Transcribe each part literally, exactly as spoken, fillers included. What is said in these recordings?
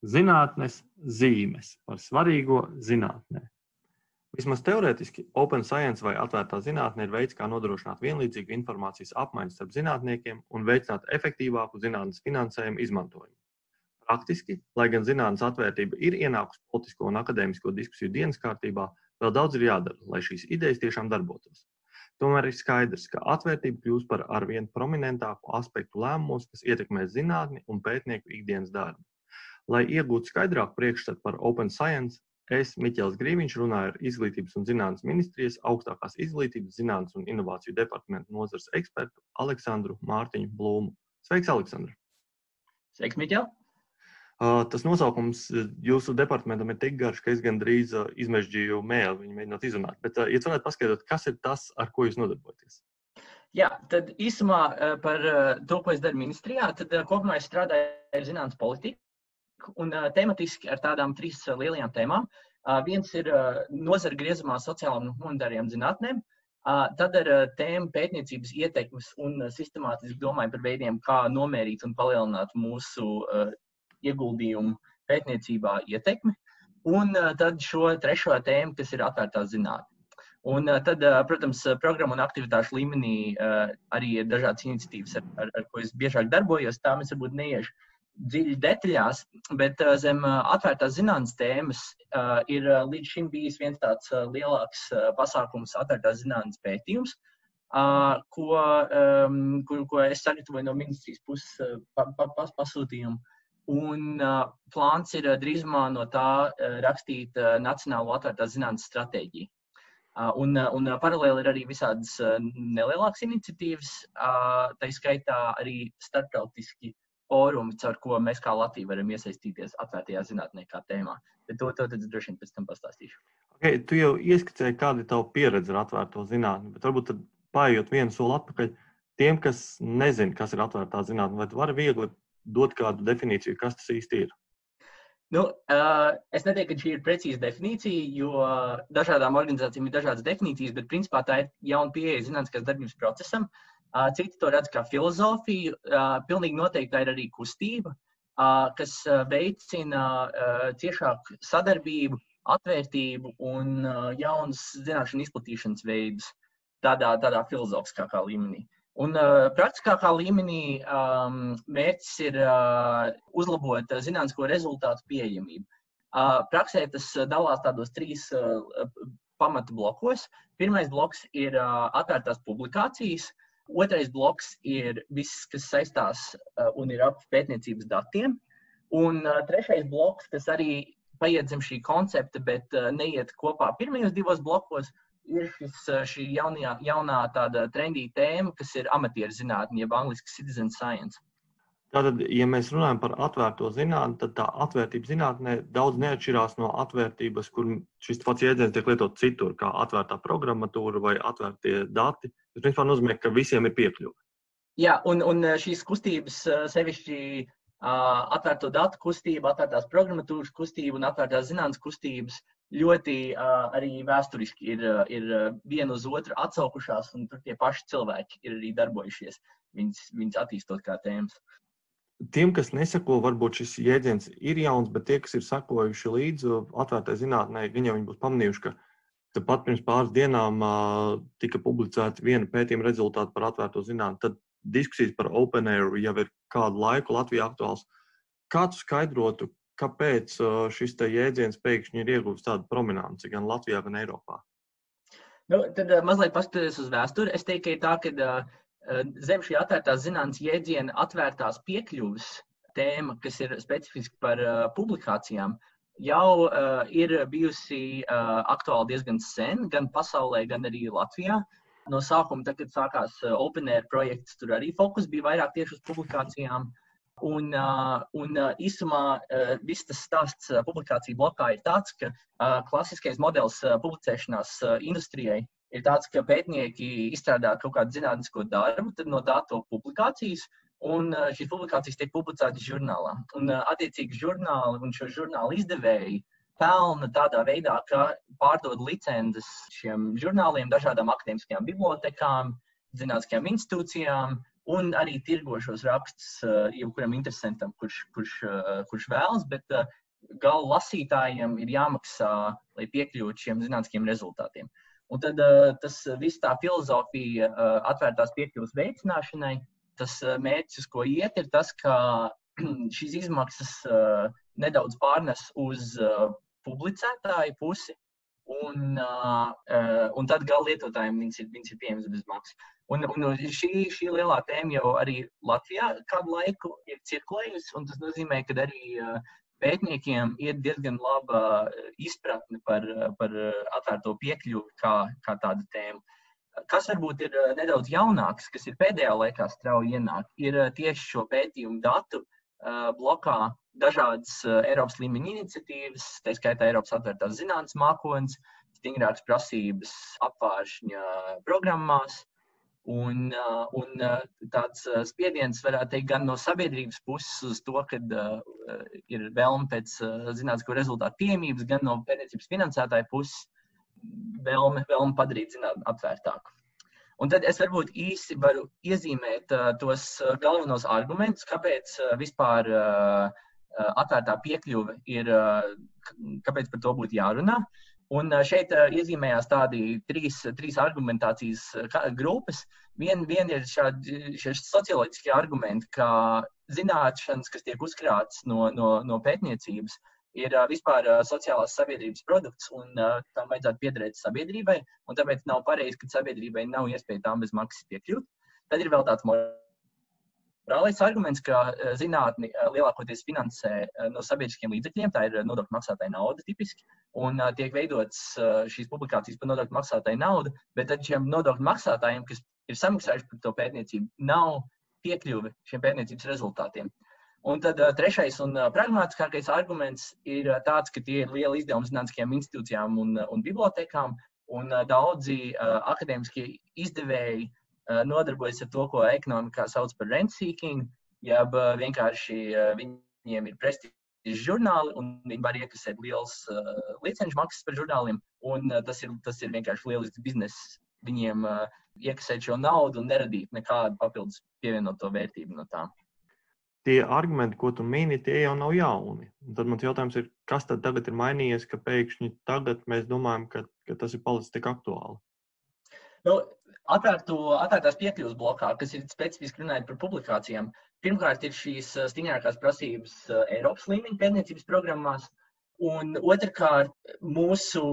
Zinātnes zīmes par svarīgo zinātnē. Vismaz teorētiski, Open Science vai atvērtā zinātne ir veids, kā nodrošināt vienlīdzīgu informācijas apmaiņu starp zinātniekiem un veicināt efektīvāku zinātnes finansējumu izmantojumu. Praktiski, lai gan zinātnes atvērtība ir ienākusi politisko un akadēmisko diskusiju dienas kārtībā, vēl daudz ir jādara, lai šīs idejas tiešām darbotos. Tomēr ir skaidrs, ka atvērtība kļūst par arvien prominentāku aspektu lēmumos, kas ietekmē zinātni un pētnieku ikdienas darbu. Lai iegūtu skaidrāku priekšstatu par Open Science, es, Miķels Grīviņš, runāju ar Izglītības un zinātnes ministrijas augstākās izglītības, zinātnes un inovāciju departamentu nozares ekspertu Aleksandru Mārtiņu Blūmu. Sveiks, Aleksandra! Sveiks, Miķel! Uh, tas nosaukums jūsu departamentam ir tik garš, ka es gandrīz uh, izmežģīju mēli viņu mēģinot izrunāt. Bet, uh, ja tu varētu paskaidrot, kas ir tas, ar ko jūs nodarbojaties? Jā, tad īsumā uh, par uh, to, ko es daru ministrijā, tad uh, kopumā es strādāju ar zinātnes politiku. Un uh, tematiski ar tādām trīs uh, lielajām tēmām. Uh, viens ir uh, nozara griezumā sociālām un humanitārajām zinātnēm. Uh, tad ar uh, tēmu pētniecības ietekmes un uh, sistemātiski domāju par veidiem, kā nomērīt un palielināt mūsu uh, ieguldījumu pētniecībā ietekmi. Un uh, tad šo trešo tēmu, kas ir atvērtā zinātne. Un uh, tad, uh, protams, programmu un aktivitāšu līmenī uh, arī ir dažādas iniciatīvas, ar, ar, ar ko es biežāk darbojos. Tā mēs varbūt neiešu dziļi detaļās, bet uh, zem uh, atvērtās zinātnes tēmas uh, ir uh, līdz šim bijis viens tāds uh, lielāks uh, pasākums atvērtās zinātnes pētījums, uh, ko, um, ko, ko es sagatavoju no ministrijas puses uh, pa, pa, pa, pasūtījumu. Un uh, plāns ir uh, drīzumā no tā uh, rakstīt uh, Nacionālo atvērtās zinātnes stratēģiju. Uh, un, uh, un uh, paralēli ir arī visādas uh, nelielākas iniciatīvas, uh, tā skaitā arī starptautiski fórumi, caur ko mēs kā Latvija varam iesaistīties atvērtajā zinātnē kā tēmā. Bet to, to tad droši vien pēc tam pastāstīšu. Okay, tu jau ieskicēji, kāda ir tava pieredze ar atvērto zinātni, bet varbūt tad paejot vienu soli atpakaļ tiem, kas nezin, kas ir atvērtā zinātne, vai tu vari viegli dot kādu definīciju, kas tas īsti ir? Nu, uh, es neteiktu, ka šī ir precīza definīcija, jo dažādām organizācijām ir dažādas definīcijas, bet principā tā ir jauna pieeja zinātniskās darbības procesam. Uh, citi to redz kā filozofiju, uh, pilnīgi noteikti tā ir arī kustība, uh, kas uh, veicina uh, ciešāku sadarbību, atvērtību un uh, jaunas zināšanu izplatīšanas veidus tādā, tādā filozofiskākā līmenī. Un uh, praktiskākā līmenī um, mērķis ir uh, uzlabot uh, zinātnisko rezultātu pieejamību. Uh, praksē tas dalās tādos trīs uh, pamata blokos. Pirmais bloks ir uh, atvērtās publikācijas. Otrais bloks ir viss, kas saistās uh, un ir ap pētniecības datiem. Un uh, trešais bloks, kas arī paiet zem šī koncepta, bet uh, neiet kopā pirmajos divos blokos, ir šis, uh, šī jaunajā, jaunā tāda trendī tēma, kas ir amatieru zinātne, jeb angliski citizen science. Tātad, ja mēs runājam par atvērto zinātni, tad tā atvērtība zinātnē daudz neatšķirās no atvērtības, kur šis pats jēdziens tiek lietot citur, kā atvērtā programmatūra vai atvērtie dati. Tas principā nozīmē, ka visiem ir piekļuve. Jā, un, un šīs kustības, sevišķi uh, atvērto datu kustība, atvērtās programmatūras kustība un atvērtās zinātnes kustības ļoti uh, arī vēsturiski ir, ir viena uz otru atsaukušās, un tur tie paši cilvēki ir arī darbojušies, viņas, viņas attīstot kā tēmas. Tiem, kas nesako, varbūt šis jēdziens ir jauns, bet tie, kas ir sakojuši līdzi atvērtai zinātnē, viņi jau viņi būs pamanījuši, ka pat pirms pāris dienām uh, tika publicēta viena pētījuma rezultāti par atvērto zinātni. Tad diskusijas par Open Air jau ir kādu laiku Latvijā aktuāls. Kā tu skaidrotu, kāpēc uh, šis te jēdziens pēkšņi ir ieguvis tādu prominenci gan Latvijā, gan Eiropā? Nu, tad uh, mazliet paskatoties uz vēsturi, es teiktu, ka ir tā, ka uh, zem šī atvērtās zinātnes jēdziena atvērtās piekļuves tēma, kas ir specifiski par uh, publikācijām, jau uh, ir bijusi uh, aktuāli diezgan sen, gan pasaulē, gan arī Latvijā. No sākuma, tad, kad sākās uh, Open Air projekts, tur arī fokus bija vairāk tieši uz publikācijām. Un, uh, un uh, īsumā uh, viss tas stāsts uh, publikāciju blokā ir tāds, ka uh, klasiskais modelis uh, publicēšanās uh, industrijai ir tāds, ka pētnieki izstrādā kaut kādu zinātnisko darbu, tad no tā to publikācijas. Un šīs publikācijas tiek publicētas žurnālā. Un attiecīgi žurnāli un šo žurnālu izdevēji pelna tādā veidā, ka pārdod licences šiem žurnāliem dažādām akadēmiskajām bibliotekām, zinātniskajām institūcijām, un arī tirgošos rakstus jebkuram interesantam, kurš, kurš, kurš vēlas, bet gala lasītājiem ir jāmaksā, lai piekļūtu šiem zinātniskiem rezultātiem. Un tad tas viss tā filozofija atvērtās piekļuvas veicināšanai, tas mērķis, uz ko iet, ir tas, ka šīs izmaksas nedaudz pārnes uz publicētāju pusi, un, un tad gala lietotājiem viņas ir, viņas ir pieejamas bez maksas. Un, un šī, šī lielā tēma jau arī Latvijā kādu laiku ir cirkulējusi, un tas nozīmē, ka arī pētniekiem ir diezgan laba izpratne par, par atvērto piekļuvi kā, kā tādu tēmu. Kas varbūt ir nedaudz jaunāks, kas ir pēdējā laikā strauji ienāk, ir tieši šo pētījumu datu blokā dažādas Eiropas līmeņa iniciatīvas, tā skaitā Eiropas atvērtās zinātnes mākoņas, stingrākas prasības apvāršņa programmās, un, un tāds spiediens varētu teikt gan no sabiedrības puses uz to, kad ir vēlme pēc zinātnisko rezultātu pieejamības, gan no pētniecības finansētāju puses vēlme, vēlme padarīt zinātni atvērtāku. Un tad es varbūt īsi varu iezīmēt tos galvenos argumentus, kāpēc vispār atvērtā piekļuve ir, kāpēc par to būtu jārunā. Un šeit iezīmējās tādi trīs, trīs argumentācijas grupas. Vien, vien ir šādi socioloģiskie argumenti, ka zināšanas, kas tiek uzkrātas no, no, no pētniecības, ir vispār sociālās sabiedrības produkts, un tam vajadzētu piederēt sabiedrībai, un tāpēc nav pareizi, ka sabiedrībai nav iespēja tām bez maksas piekļūt. Tad ir vēl tāds morālais arguments, ka zinātni lielākoties finansē no sabiedriskiem līdzekļiem, tā ir nodokļu maksātāja nauda tipiski, un tiek veidotas šīs publikācijas par nodokļu maksātāju naudu, bet tad šiem nodokļu maksātājiem, kas ir samaksājuši par to pētniecību, nav piekļuvi šiem pētniecības rezultātiem. Un tad trešais un pragmātiskākais arguments ir tāds, ka tie ir lieli izdevumi zinātniskajām institūcijām un, un bibliotekām, un daudzi akadēmiskie izdevēji nodarbojas ar to, ko ekonomikā sauc par rent seeking, jeb vienkārši viņiem ir prestižas žurnāli, un viņi var iekasēt liels licenču maksas par žurnāliem, un tas ir, tas ir vienkārši lielisks bizness viņiem iekasēt šo naudu un neradīt nekādu papildus pievienoto vērtību no tām. Tie argumenti, ko tu mini, tie jau nav jauni. Un tad mans jautājums ir, kas tad tagad ir mainījies, ka pēkšņi tagad mēs domājam, ka, ka tas ir palicis tik aktuāli? Nu, atvērto, atvērtās piekļuvas blokā, kas ir specifiski runājot par publikācijām, pirmkārt ir šīs stingrākās prasības Eiropas līmeņa pētniecības programmās, un otrkārt mūsu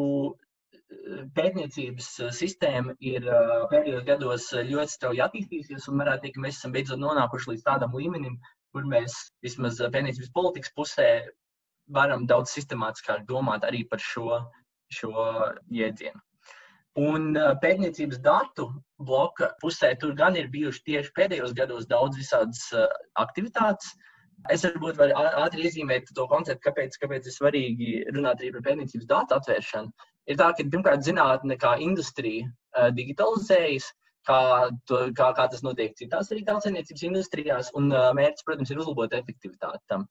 pētniecības sistēma ir pēdējos gados ļoti strauji attīstījusies, un varētu teikt, ka mēs esam beidzot nonākuši līdz tādam līmenim, kur mēs vismaz pētniecības politikas pusē varam daudz sistemātiskāk domāt arī par šo, šo jēdzienu. Un pētniecības datu bloka pusē tur gan ir bijuši tieši pēdējos gados daudz visādas aktivitātes. Es varbūt varu ātri iezīmēt to konceptu, kāpēc, kāpēc ir svarīgi runāt arī par pētniecības datu atvēršanu. Ir tā, ka pirmkārt zinātne kā industrija digitalizējas, Kā, to, kā, kā tas notiek citās arī tautsēmniecības industrijās, un mērķis, protams, ir uzlabot efektivitāti tam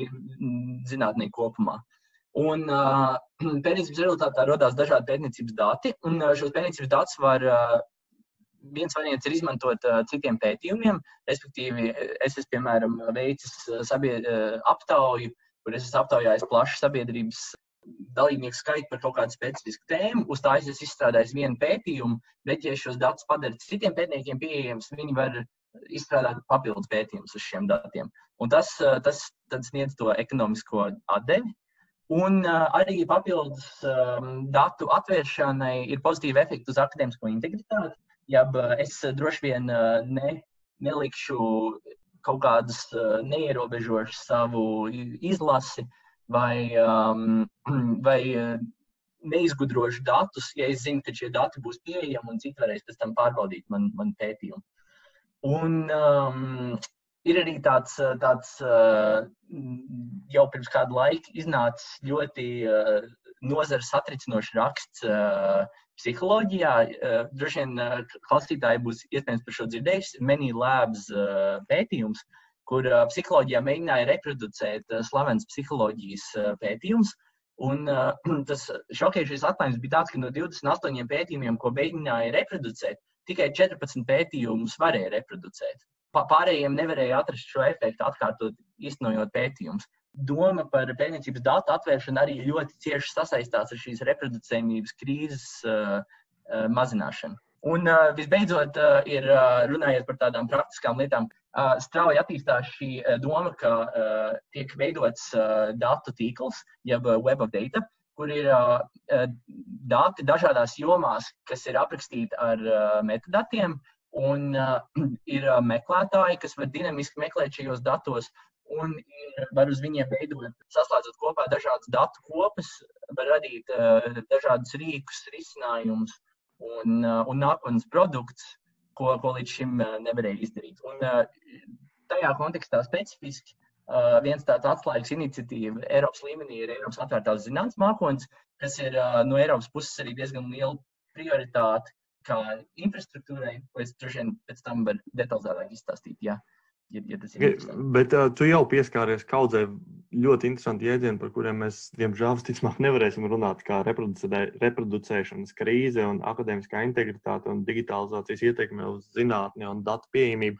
zinātnē kopumā. Un uh, pētniecības rezultātā rodās dažādi pētniecības dati, un šos pētniecības datus var, uh, viens variants ir izmantot uh, citiem pētījumiem, respektīvi es esmu, piemēram, veicis sabie, uh, aptauju, kur es esmu aptaujājis plašu sabiedrības dalībnieku skaitu par kaut kādu specifisku tēmu, uz tā es esmu izstrādājis vienu pētījumu, bet ja šos datus padara citiem pētniekiem pieejams, viņi var izstrādāt papildus pētījumus uz šiem datiem. Un tas, tas tad sniedz to ekonomisko atdevi. Un arī papildus um, datu atvēršanai ir pozitīva efekta uz akadēmisko integritāti. Ja es droši vien ne, nelikšu kaut kādas neierobežošas savu izlasi, vai, um, vai neizgudrošu datus, ja es zinu, ka šie dati būs pieejami un citi varēs pēc tam pārbaudīt man, man pētījumu. Un um, ir arī tāds, tāds uh, jau pirms kādu laiku iznācis ļoti uh, nozares satricinošs raksts uh, psiholoģijā. Uh, droši vien uh, klausītāji būs iespējams par šo dzirdējuši, Many Labs uh, pētījums, kur uh, psiholoģijā mēģināja reproducēt uh, slavens psiholoģijas uh, pētījums. Un uh, tas šokējušais atklājums bija tāds, ka no divdesmit astoņiem pētījumiem, ko mēģināja reproducēt, tikai četrpadsmit pētījumus varēja reproducēt. pārējiem nevarēja atrast šo efektu, atkārtot īstenojot pētījumus. Doma par pētniecības datu atvēršanu arī ļoti cieši sasaistās ar šīs reproducējumības krīzes uh, uh, mazināšanu. Un uh, visbeidzot, uh, ir uh, runājot par tādām praktiskām lietām, uh, strauji attīstās šī uh, doma, ka uh, tiek veidots uh, datu tīkls, jeb uh, web of data, kur ir uh, dati dažādās jomās, kas ir aprakstīti ar uh, metadatiem, un uh, ir uh, meklētāji, kas var dinamiski meklēt šajos datos, un ir, var uz viņiem veidot, saslēdzot kopā dažādas datu kopas, var radīt uh, dažādus rīkus, risinājumus un, uh, un nākotnes produkts, ko, ko līdz šim uh, nevarēja izdarīt. Un uh, tajā kontekstā specifiski uh, viens tāds atslēgas iniciatīva Eiropas līmenī ir Eiropas atvērtās zinātnes mākonis, kas ir uh, no Eiropas puses arī diezgan liela prioritāte kā infrastruktūrai, ko es droši vien pēc tam var detalizētāk izstāstīt, jā. Ja, ja tas ir Bet uh, tu jau pieskāries kaudzē ļoti interesanti jēdzieni, par kuriem mēs, diemžēl, visticamāk nevarēsim runāt, kā reproducē, reproducēšanas krīze un akadēmiskā integritāte un digitalizācijas ietekme uz zinātni un datu pieejamību.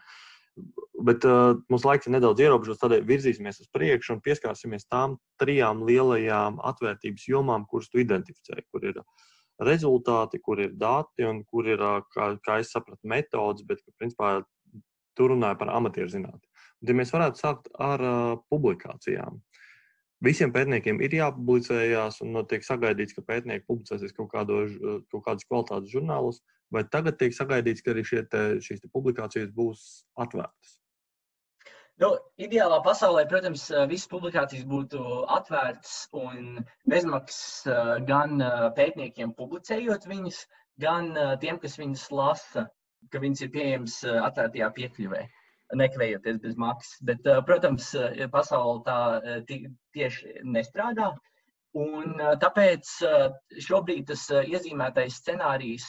Bet uh, mums laiks ir nedaudz ierobežots, tādēļ virzīsimies uz priekšu un pieskārsimies tām trijām lielajām atvērtības jomām, kuras tu identificēji, kur ir rezultāti, kur ir dati un kur ir, kā, kā es sapratu, metodas, bet, principā, tu runāji par amatieru zinātni. Un, ja mēs varētu sākt ar uh, publikācijām. Visiem pētniekiem ir jāpublicējās un tiek sagaidīts, ka pētnieki publicēsies kaut, kādos, kaut kādas kvalitātes žurnālos, vai tagad tiek sagaidīts, ka arī šie te, šīs te publikācijas būs atvērtas? Nu, ideālā pasaulē, protams, visas publikācijas būtu atvērtas un bezmaksas gan pētniekiem publicējot viņas, gan tiem, kas viņas lasa, ka viņas ir pieejams atvērtajā piekļuvē, nekavējoties bez maksas. Bet, protams, pasaule tā tieši nestrādā, un tāpēc šobrīd tas iezīmētais scenārijs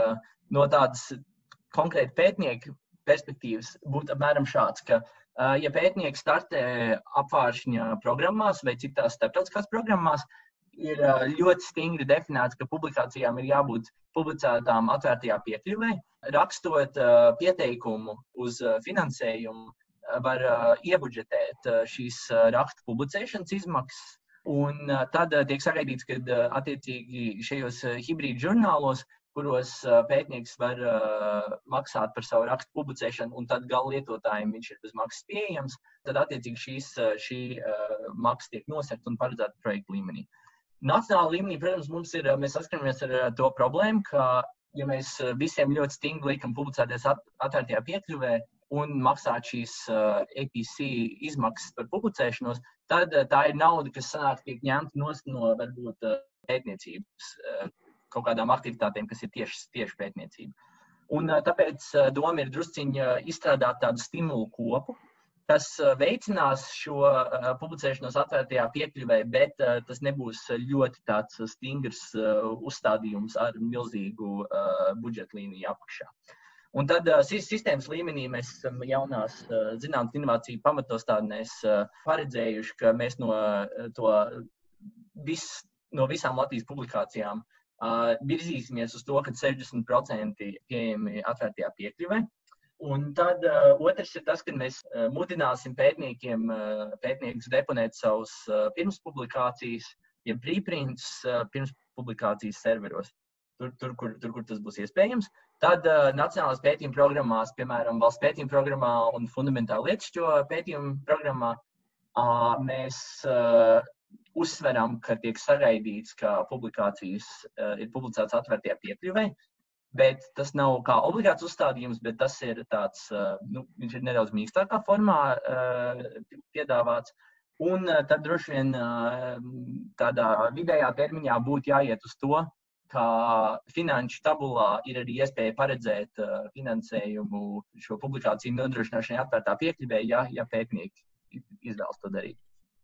no tādas konkrēti pētnieku perspektīvas būtu apmēram šāds, ka, ja pētnieki startē apvāršņa programmās vai citās starptautiskās programmās, ir ļoti stingri definēts, ka publikācijām ir jābūt publicētām atvērtajā piekļuvē. Rakstot uh, pieteikumu uz uh, finansējumu, uh, var uh, iebudžetēt uh, šīs uh, rakstu publicēšanas izmaksas, un uh, tad uh, tiek sagaidīts, ka uh, attiecīgi šajos uh, hibrīdu žurnālos, kuros uh, pētnieks var uh, maksāt par savu rakstu publicēšanu, un tad gala lietotājiem viņš ir bez maksas pieejams, tad attiecīgi šīs, uh, šī uh, maksa tiek nosegta un paredzēta projektu līmenī. Nacionāla līmenī, protams, mums ir, mēs saskaramies ar to problēmu, ka, ja mēs visiem ļoti stingri liekam publicēties atvērtajā piekļuvē un maksāt šīs A P C izmaksas par publicēšanos, tad tā ir nauda, kas sanāk tiek ņemta nost no, varbūt, pētniecības kaut kādām aktivitātēm, kas ir tieši, tieši pētniecība. Un tāpēc doma ir drusciņi izstrādāt tādu stimulu kopu, kas veicinās šo uh, publicēšanos atvērtajā piekļuvē, bet uh, tas nebūs ļoti tāds stingrs uh, uzstādījums ar milzīgu uh, budžetlīniju apakšā. Un tad uh, sistēmas līmenī mēs esam jaunās uh, zinātnes inovāciju pamatostādnēs uh, paredzējuši, ka mēs no, uh, to vis, no visām Latvijas publikācijām uh, virzīsimies uz to, ka sešdesmit procenti pieejami atvērtajā piekļuvē. Un tad uh, otrs ir tas, ka mēs uh, mudināsim pētniekiem, uh, pētniekus deponēt savus uh, pirmspublikācijas, ja preprints uh, pirmspublikācijas serveros, tur, tur, kur, tur, kur tas būs iespējams. Tad uh, nacionālās pētījuma programmās, piemēram, valsts pētījuma programmā un fundamentāli lietišķo pētījumu programmā, uh, mēs uh, uzsveram, ka tiek sagaidīts, ka publikācijas uh, ir publicētas atvērtajā piekļuvē. Bet tas nav kā obligāts uzstādījums, bet tas ir tāds, nu, viņš ir nedaudz mīkstākā formā uh, piedāvāts. Un uh, tad droši vien uh, tādā vidējā termiņā būtu jāiet uz to, ka finanšu tabulā ir arī iespēja paredzēt uh, finansējumu šo publikāciju nodrošināšanai atvērtā piekļuvē, ja, ja pētnieki izvēlas to darīt.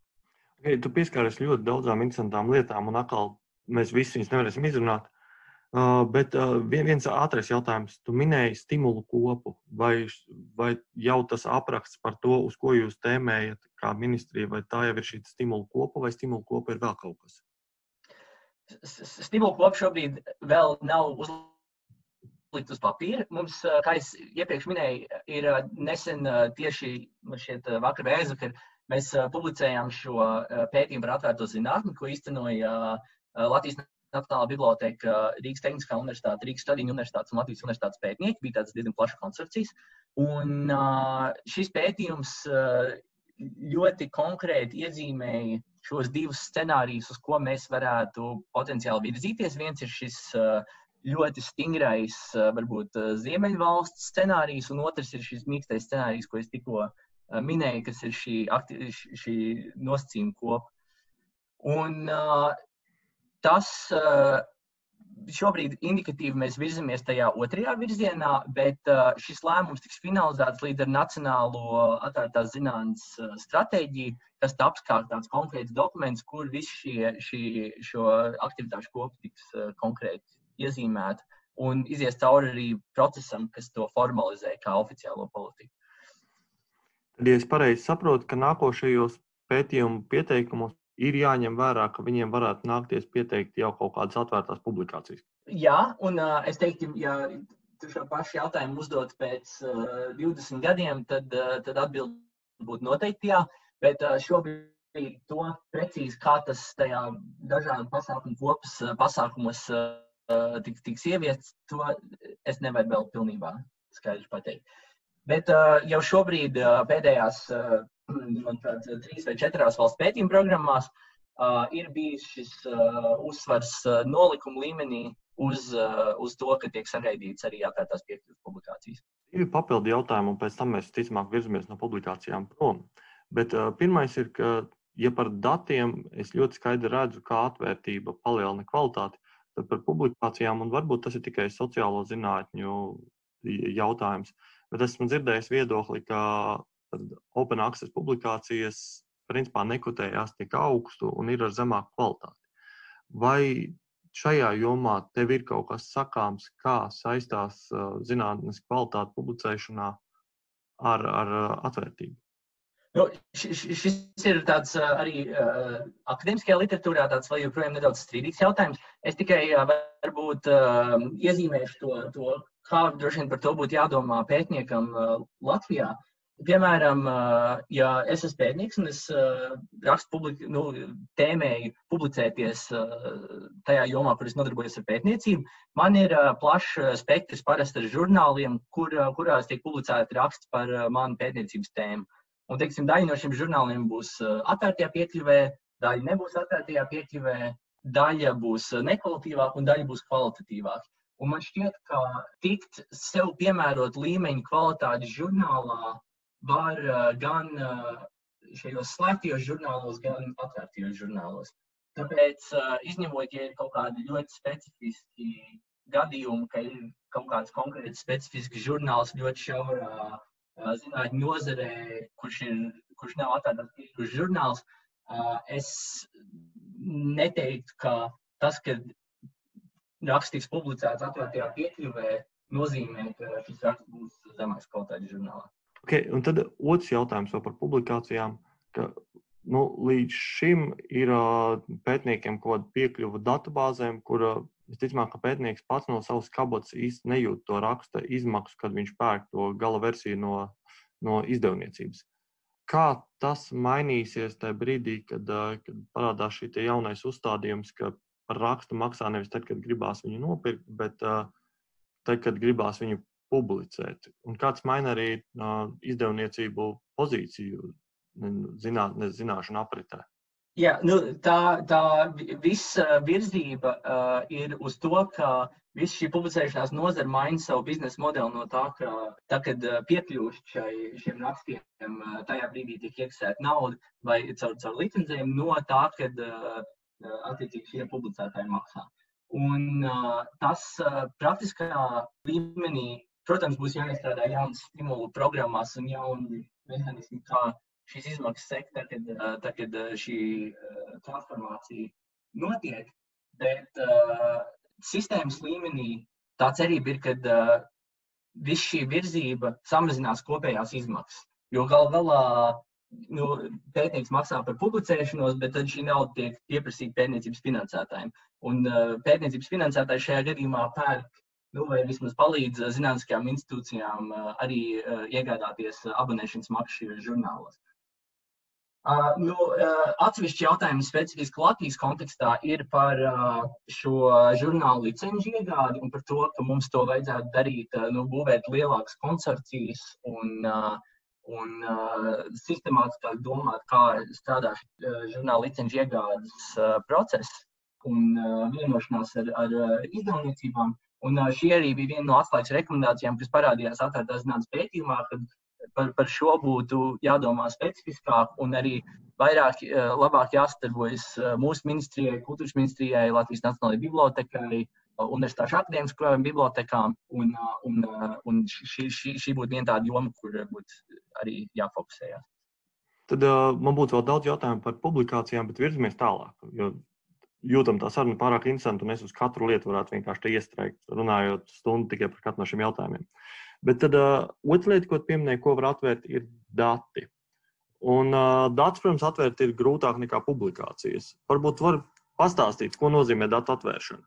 Okay, tu pieskāries ļoti daudzām interesantām lietām, un atkal mēs visi viņus nevarēsim izrunāt. Uh, bet uh, viens ātrais jautājums. Tu minēji stimulu kopu. Vai, vai jau tas apraksts par to, uz ko jūs tēmējat kā ministrija, vai tā jau ir šī stimulu kopa, vai stimulu kopa ir vēl kaut kas? Stimulu kopa šobrīd vēl nav uzlikt uz papīra. Mums, kā es iepriekš minēju, ir nesen tieši šeit vakar vai aizvakar, mēs publicējām šo pētījumu par atvērto zinātni, ko īstenoja Latvijas Nacionālā biblioteka, Rīgas Tehniskā universitāte, Rīgas Stadiņu universitātes un Latvijas universitātes pētnieki. Bija tāds diezgan plašs konsorcijs. Un šis pētījums ļoti konkrēti iezīmēja šos divus scenārijus, uz ko mēs varētu potenciāli virzīties. Viens ir šis ļoti stingrais, varbūt Ziemeļvalsts scenārijs, un otrs ir šis mīkstais scenārijs, ko es tikko minēju, kas ir šī, akti, šī nosacījuma kopa. Un tas šobrīd indikatīvi mēs virzamies tajā otrajā virzienā, bet šis lēmums tiks finalizēts līdz ar Nacionālo atvērtās zinātnes stratēģiju, kas taps kā tāds konkrēts dokuments, kur visi šie, šī, šo aktivitāšu kopu tiks konkrēti iezīmēti un izies cauri arī procesam, kas to formalizē kā oficiālo politiku. Tad, ja es pareizi saprotu, ka nākošajos pētījumu pieteikumos ir jāņem vērā, ka viņiem varētu nākties pieteikt jau kaut kādas atvērtās publikācijas. Jā, un uh, es teiktu, ja tu šo pašu jautājumu uzdot pēc uh, divdesmit gadiem, tad, uh, tad atbildi būtu noteikti jā, bet uh, šobrīd to precīzi, kā tas tajā dažādu pasākumu kopas uh, pasākumos uh, tiks, tiks ieviests, to es nevaru vēl pilnībā skaidri pateikt. Bet uh, jau šobrīd uh, pēdējās uh, manuprāt, trīs vai četrās valsts pētījuma programmās uh, ir bijis šis uh, uzsvars uh, nolikuma līmenī uz, uh, uz to, ka tiek sagaidīts arī atvērtās piekļuves publikācijas. Divi papildi jautājumi, un pēc tam mēs ticamāk virzamies no publikācijām prom. Bet uh, pirmais ir, ka, ja par datiem es ļoti skaidri redzu, kā atvērtība palielina kvalitāti, tad par publikācijām, un varbūt tas ir tikai sociālo zinātņu jautājums, bet esmu dzirdējis viedokli, ka tad open access publikācijas principā nekotējās tik augstu un ir ar zemāku kvalitāti. Vai šajā jomā tev ir kaut kas sakāms, kā saistās uh, zinātnes kvalitāte publicēšanā ar, ar uh, atvērtību? Nu, šis ir tāds uh, arī uh, akadēmiskajā literatūrā tāds vēl joprojām nedaudz strīdīgs jautājums. Es tikai uh, varbūt uh, iezīmēšu to, to, kā droši vien par to būtu jādomā pētniekam uh, Latvijā. Piemēram, ja es esmu pētnieks un es rakstu publik, nu, tēmēju publicēties tajā jomā, kur es nodarbojos ar pētniecību, man ir plašs spektrs parasti ar žurnāliem, kur, kurās tiek publicēti raksti par manu pētniecības tēmu. Un, teiksim, daļa no šiem žurnāliem būs atvērtajā piekļuvē, daļa nebūs atvērtajā piekļuvē, daļa būs nekvalitīvāka un daļa būs kvalitatīvāka. Un man šķiet, ka tikt sev piemērot līmeņu kvalitāti žurnālā var gan šajos slēgtajos žurnālos, gan atvērtajos žurnālos. Tāpēc, izņemot, ja ir kaut kādi ļoti specifiski gadījumi, ka ir kaut kāds konkrēts specifisks žurnāls ļoti šaurā zinātņu nozarē, kurš, ir, kurš nav atvērtās piekļuves žurnāls, es neteiktu, ka tas, ka raksts tiks publicēts atvērtajā piekļuvē, nozīmē, ka šis raksts būs zemāks kvalitātes žurnālā. Okay, un tad otrs jautājums par publikācijām, ka nu, līdz šim ir uh, pētniekiem kaut kāda piekļuva datubāzēm, kur uh, visticamāk, ka pētnieks pats no savas kabatas īsti nejūt to raksta izmaksu, kad viņš pērk to gala versiju no, no izdevniecības. Kā tas mainīsies tajā brīdī, kad, uh, kad parādās šī tie jaunais uzstādījums, ka par rakstu maksā nevis tad, kad gribās viņu nopirkt, bet uh, tad, kad gribās viņu publicēt. Un kāds maina arī uh, izdevniecību pozīciju zinātnes zināšanu apritē? Jā, nu, tā, tā visa virzība uh, ir uz to, ka viss šī publicēšanās nozara maina savu biznesa modeli no tā, ka tā, kad piekļūst šai, šiem rakstiem, tajā brīdī tiek iekasēta nauda vai caur, caur licencēm, no tā, kad uh, attiecīgi šie publicētāji maksā. Un uh, tas uh, praktiskā līmenī, protams, būs jāizstrādā jaunas stimulu programmās un jauni mehānismi, kā šīs izmaksas sekt, tā, kad, tā, kad šī transformācija notiek, bet uh, sistēmas līmenī tā cerība ir, ka uh, viss šī virzība samazinās kopējās izmaksas. Jo gal galā nu, pētnieks maksā par publicēšanos, bet tad šī nauda tiek pieprasīta pētniecības finansētājiem. Un uh, pētniecības finansētāji šajā gadījumā pērk nu, vai vismaz palīdz zinātniskajām institūcijām arī iegādāties abonēšanas maksu šajos žurnālos. Uh, nu, uh, atsevišķi jautājumi specifiski Latvijas kontekstā ir par uh, šo žurnālu licenču iegādi un par to, ka mums to vajadzētu darīt, uh, nu, būvēt lielākas konsorcijas un, uh, un uh, sistemātiskāk domāt, kā strādā uh, žurnāla licenču iegādes uh, process un uh, vienošanās ar, ar uh, izdevniecībām. Un uh, šī arī bija viena no atslēgas rekomendācijām, kas parādījās atvērtās zinātnes pētījumā, kad Par, par šo būtu jādomā specifiskāk un arī vairāk, labāk jāsadarbojas mūsu ministrijai, kultūras ministrijai, Latvijas Nacionālajai bibliotekai, universitāšu akadēmiskajām bibliotekām. Un, un, un šī, šī, šī būtu viena tāda joma, kur būtu arī jāfokusējās. Tad uh, man būtu vēl daudz jautājumu par publikācijām, bet virzamies tālāk. Jo jūtam tā saruna pārāk interesanti, un es uz katru lietu varētu vienkārši te iestrēgt, runājot stundu tikai par katru no šiem jautājumiem. Bet tad uh, otra lieta, ko pieminēju, ko var atvērt, ir dati. Un uh, datus, protams, atvērt ir grūtāk nekā publikācijas. Varbūt var pastāstīt, ko nozīmē datu atvēršana?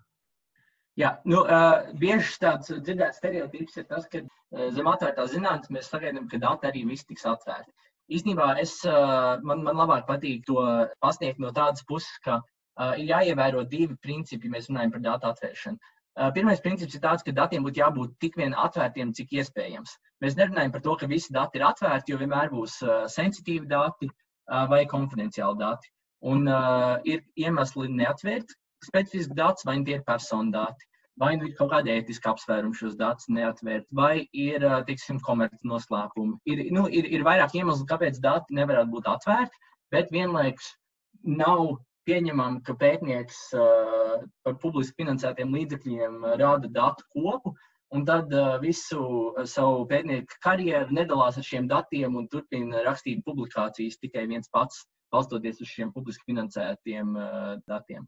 Jā, nu, uh, bieži tāds dzirdēts stereotips ir tas, ka uh, zem atvērtās zinātnes mēs sagaidām, ka dati arī viss tiks atvērti. Īstenībā es, uh, man, man labāk patīk to pasniegt no tādas puses, ka uh, ir jāievēro divi principi, ja mēs runājam par datu atvēršanu. Pirmais princips ir tāds, ka datiem būtu jābūt tik vien atvērtiem, cik iespējams. Mēs nerunājam par to, ka visi dati ir atvērti, jo vienmēr būs uh, sensitīvi dati uh, vai konfidenciāli dati. Un uh, ir iemesli neatvērt specifiski datus, vai tie ir personu dati, vai nu ir kaut kāda ētiska apsvēruma šos datus neatvērt, vai ir, uh, teiksim, komerci noslēpumi. Ir, nu, ir, ir vairāk iemesli, kāpēc dati nevarētu būt atvērti, bet vienlaikus nav pieņemam, ka pētnieks uh, par publiski finansētiem līdzekļiem rāda datu kopu, un tad uh, visu uh, savu pētnieku karjeru nedalās ar šiem datiem un turpina rakstīt publikācijas tikai viens pats, balstoties uz šiem publiski finansētiem uh, datiem.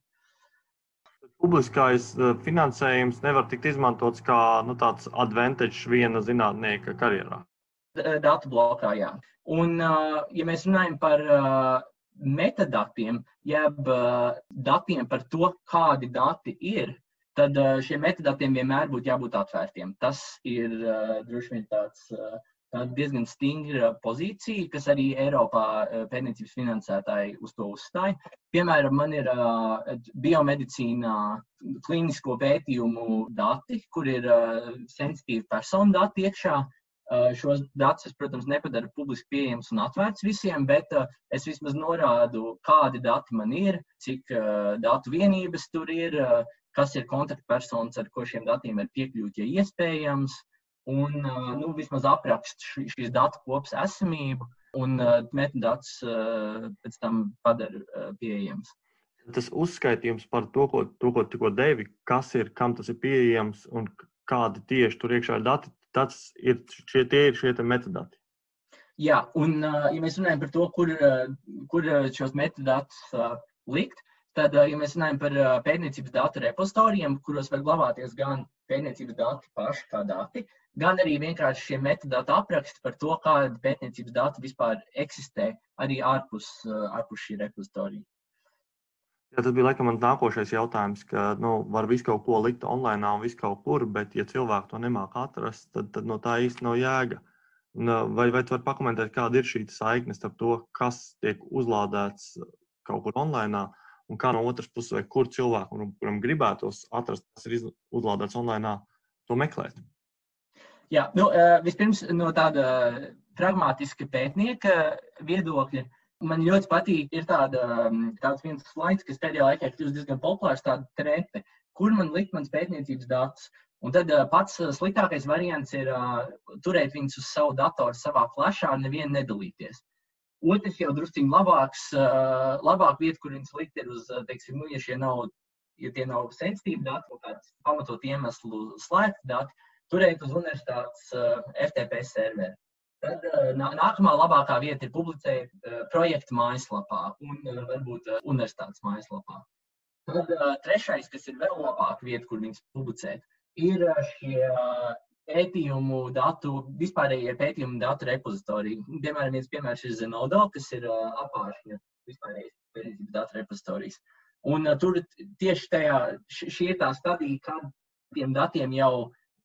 Publiskais uh, finansējums nevar tikt izmantots kā nu, tāds advantage viena zinātnieka karjerā. Datu blokā, jā. Un, uh, ja mēs runājam par uh, metadatiem, jeb uh, datiem par to, kādi dati ir, tad uh, šiem metadatiem vienmēr būtu jābūt atvērtiem. Tas ir uh, droši vien tāds, uh, tāds diezgan stingra pozīcija, kas arī Eiropā uh, pētniecības finansētāji uz to uzstāja. Piemēram, man ir uh, biomedicīnā klīnisko pētījumu dati, kur ir uh, sensitīvi personu dati iekšā. Uh, šos datus es, protams, nepadaru publiski pieejams un atvērts visiem, bet uh, es vismaz norādu, kādi dati man ir, cik uh, datu vienības tur ir, uh, kas ir kontaktpersonas, ar ko šiem datiem ir piekļūt, ja iespējams, un uh, nu, vismaz aprakst š, šīs datu kopas esamību, un uh, metadatus uh, pēc tam padara uh, pieejams. Tas uzskaitījums par to, ko, to, ko tikko devi, kas ir, kam tas ir pieejams un kādi tieši tur iekšā ir dati, tas ir šie, tie ir šie metadati. Jā, un ja mēs runājam par to, kur, kur šos metadatus likt, tad, ja mēs runājam par pētniecības datu repozitorijiem, kuros var glabāties gan pētniecības dati paši kā dati, gan arī vienkārši šie metadatu apraksti par to, kādi pētniecības dati vispār eksistē arī ārpus, ārpus šī repozitorija. Jā, tas bija laikam man nākošais jautājums, ka nu, var visu kaut ko likt online un visu kaut kur, bet ja cilvēki to nemāk atrast, tad, tad no tā īsti nav jēga. Un, vai, vai tu vari pakomentēt, kāda ir šī saikne starp to, kas tiek uzlādēts kaut kur online un kā no otras puses, vai kur cilvēku, kuram gribētos atrast, kas ir uzlādēts online, to meklēt? Jā, nu, vispirms no tāda pragmatiska pētnieka viedokļa, man ļoti patīk, ir tāda, tāds viens slaids, kas pēdējā laikā kļūst diezgan populārs, tāda trepe, kur man likt mans pētniecības datus. Un tad pats sliktākais variants ir uh, turēt viņus uz savu datoru savā flashā un nevienu nedalīties. Otrs jau drusciņ labāks, uh, labāk vieta, kur viņus likt ir uz, teiksim, nu, ja šie nav, ja tie nav sensitīvi dati, un kāds pamatot iemeslu slēgti dati, turēt uz universitātes uh, F T P serveri. Tad nākamā labākā vieta ir publicēt uh, projektu mājaslapā un uh, varbūt uh, universitātes mājaslapā. Tad uh, trešais, kas ir vēl labāka vieta, kur viņus publicēt, ir uh, šie uh, pētījumu datu, vispārējie pētījumu datu repozitoriji. Piemēram, viens piemērs ir Zenodo, kas ir uh, apāršņa vispārējais pētniecības datu repozitorijas. Un uh, tur tieši tajā, šī ir tā stadija, kad tiem datiem jau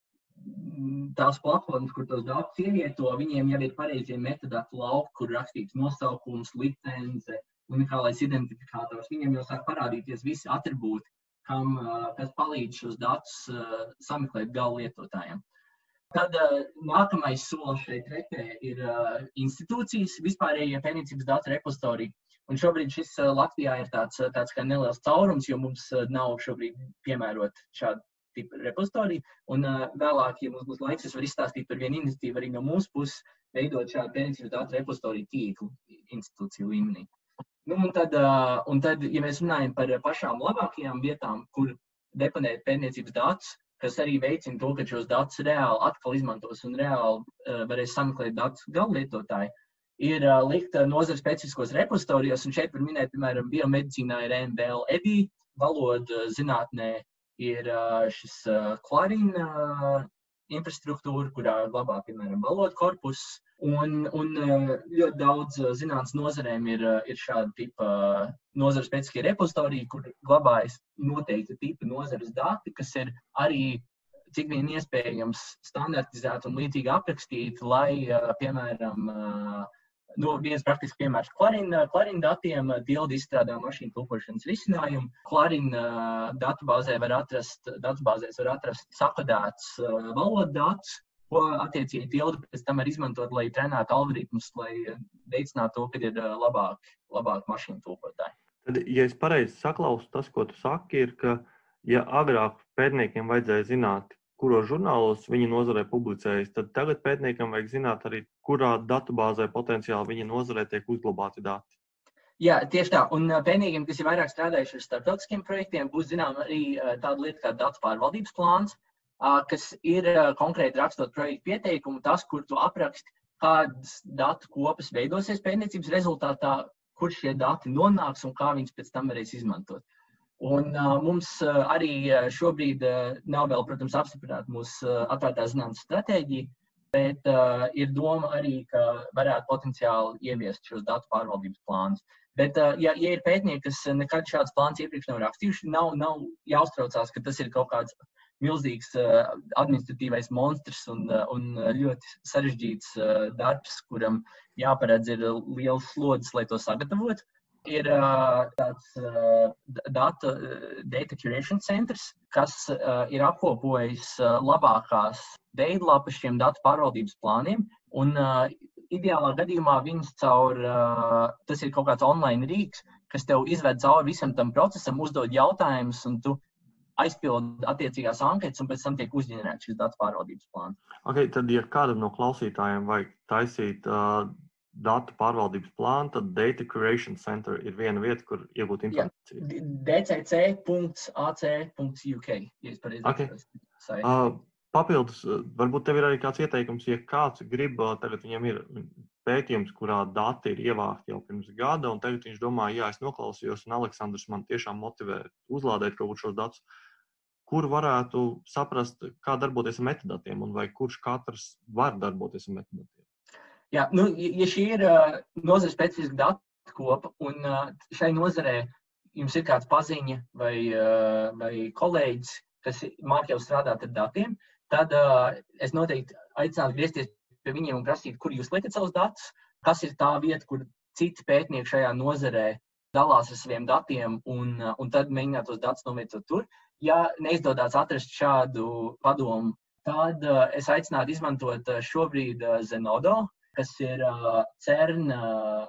tās platformas, kur tos datus ievieto, viņiem jau ir pareizie metadatu lauki, kur rakstīts nosaukums, licence, unikālais identifikators. Viņiem jau sāk parādīties visi atribūti, kam, kas palīdz šos datus sameklēt gala lietotājiem. Tad uh, nākamais solis šeit rekē ir uh, institūcijas, vispārējie pētniecības datu repozitoriji. Un šobrīd šis uh, Latvijā ir tāds, tāds kā neliels caurums, jo mums uh, nav šobrīd piemērot šādu tipu repozitoriju. Un uh, vēlāk, ja mums būs laiks, es varu izstāstīt par vienu iniciatīvu arī no mūsu puses, veidot šādu pētniecības datu repozitoriju tīklu institūciju līmenī. Nu, un, tad, uh, un tad, ja mēs runājam par pašām labākajām vietām, kur deponēt pētniecības datus, kas arī veicina to, ka šos datus reāli atkal izmantos un reāli uh, varēs sameklēt datus galvlietotāji, ir uh, likt uh, nozara specifiskos repozitorijos, un šeit var minēt, piemēram, biomedicīnā ir M B L E D I, valoda zinātnē ir uh, šis uh, Clarina uh, infrastruktūra, kurā glabā, piemēram, valoda korpus, un, un uh, ļoti daudz uh, zinātnes nozarēm ir, uh, ir šāda tipa uh, nozara specifiskie repozitoriji, kur glabājas noteikta tipa nozares dati, kas ir arī cik vien iespējams standartizēti un līdzīgi aprakstīti, lai, uh, piemēram, uh, no viens praktiski piemērs Clarina, Clarina datiem Tilde izstrādā mašīnu tulkošanas risinājumu. Clarina uh, datubāzē var atrast, datubāzēs var atrast sakodēts uh, valodu datus, ko attiecīgi Tilde pēc tam var izmantot, lai trenētu algoritmus, lai veicinātu to, kad ir uh, labāk, labāk mašīnu tulkotāji. Tad, ja es pareizi saklausu, tas, ko tu saki, ir, ka, ja agrāk pētniekiem vajadzēja zināt, kuros žurnālos viņi nozarē publicējas, tad tagad pētniekam vajag zināt arī, kurā datubāzē potenciāli viņa nozarē tiek uzglabāti dati. Jā, tieši tā. Un pētniekiem, kas ir vairāk strādājuši ar starptautiskiem projektiem, būs zinām arī tāda lieta kā datu pārvaldības plāns, kas ir konkrēti rakstot projektu pieteikumu, tas, kur tu apraksti, kādas datu kopas veidosies pētniecības rezultātā, kur šie dati nonāks un kā viņus pēc tam varēs izmantot. Un uh, mums uh, arī šobrīd uh, nav vēl, protams, apstiprināta mūsu uh, atvērtā zinātnes stratēģija, bet uh, ir doma arī, ka varētu potenciāli ieviest šos datu pārvaldības plānus. Bet, uh, ja, ja ir pētnieki, kas nekad šāds plāns iepriekš nav rakstījuši, nav, nav jāuztraucās, ka tas ir kaut kāds milzīgs uh, administratīvais monstrs un, uh, un ļoti sarežģīts uh, darbs, kuram jāparedz ir liels slodzes, lai to sagatavotu. Ir uh, tāds uh, data, data curation centrs, kas uh, ir apkopojis uh, labākās veidlapas šiem datu pārvaldības plāniem. Un uh, ideālā gadījumā viņas caur, uh, tas ir kaut kāds online rīks, kas tev izved cauri visam tam procesam, uzdod jautājumus, un tu aizpild attiecīgās anketas, un pēc tam tiek uzģenerēts šis datu pārvaldības plāns. Okay, tad, ja kādam no klausītājiem vajag taisīt uh, datu pārvaldības plānu, tad Data Curation Center ir viena vieta, kur iegūt informāciju. D C C punkts A C punkts U K, ja es pareizi okay. uh, Papildus, varbūt tev ir arī kāds ieteikums, ja kāds grib, tagad viņam ir pētījums, kurā dati ir ievākti jau pirms gada, un tagad viņš domā, jā, es noklausījos, un Aleksandrs man tiešām motivē uzlādēt kaut šos datus, kur varētu saprast, kā darboties ar metadatiem, un vai kurš katrs var darboties ar metadatiem. Jā, nu, ja šī ir uh, nozara specifiska datu kopa, un uh, šai nozarē jums ir kāds paziņa vai, uh, vai kolēģis, kas māk jau strādāt ar datiem, tad uh, es noteikti aicinātu griezties pie viņiem un prasīt, kur jūs liekat savus datus, kas ir tā vieta, kur citi pētnieki šajā nozarē dalās ar saviem datiem, un, uh, un tad mēģināt tos datus novietot tur. Ja neizdodas atrast šādu padomu, tad uh, es aicinātu izmantot uh, šobrīd uh, Zenodo, kas ir uh, CERN uh,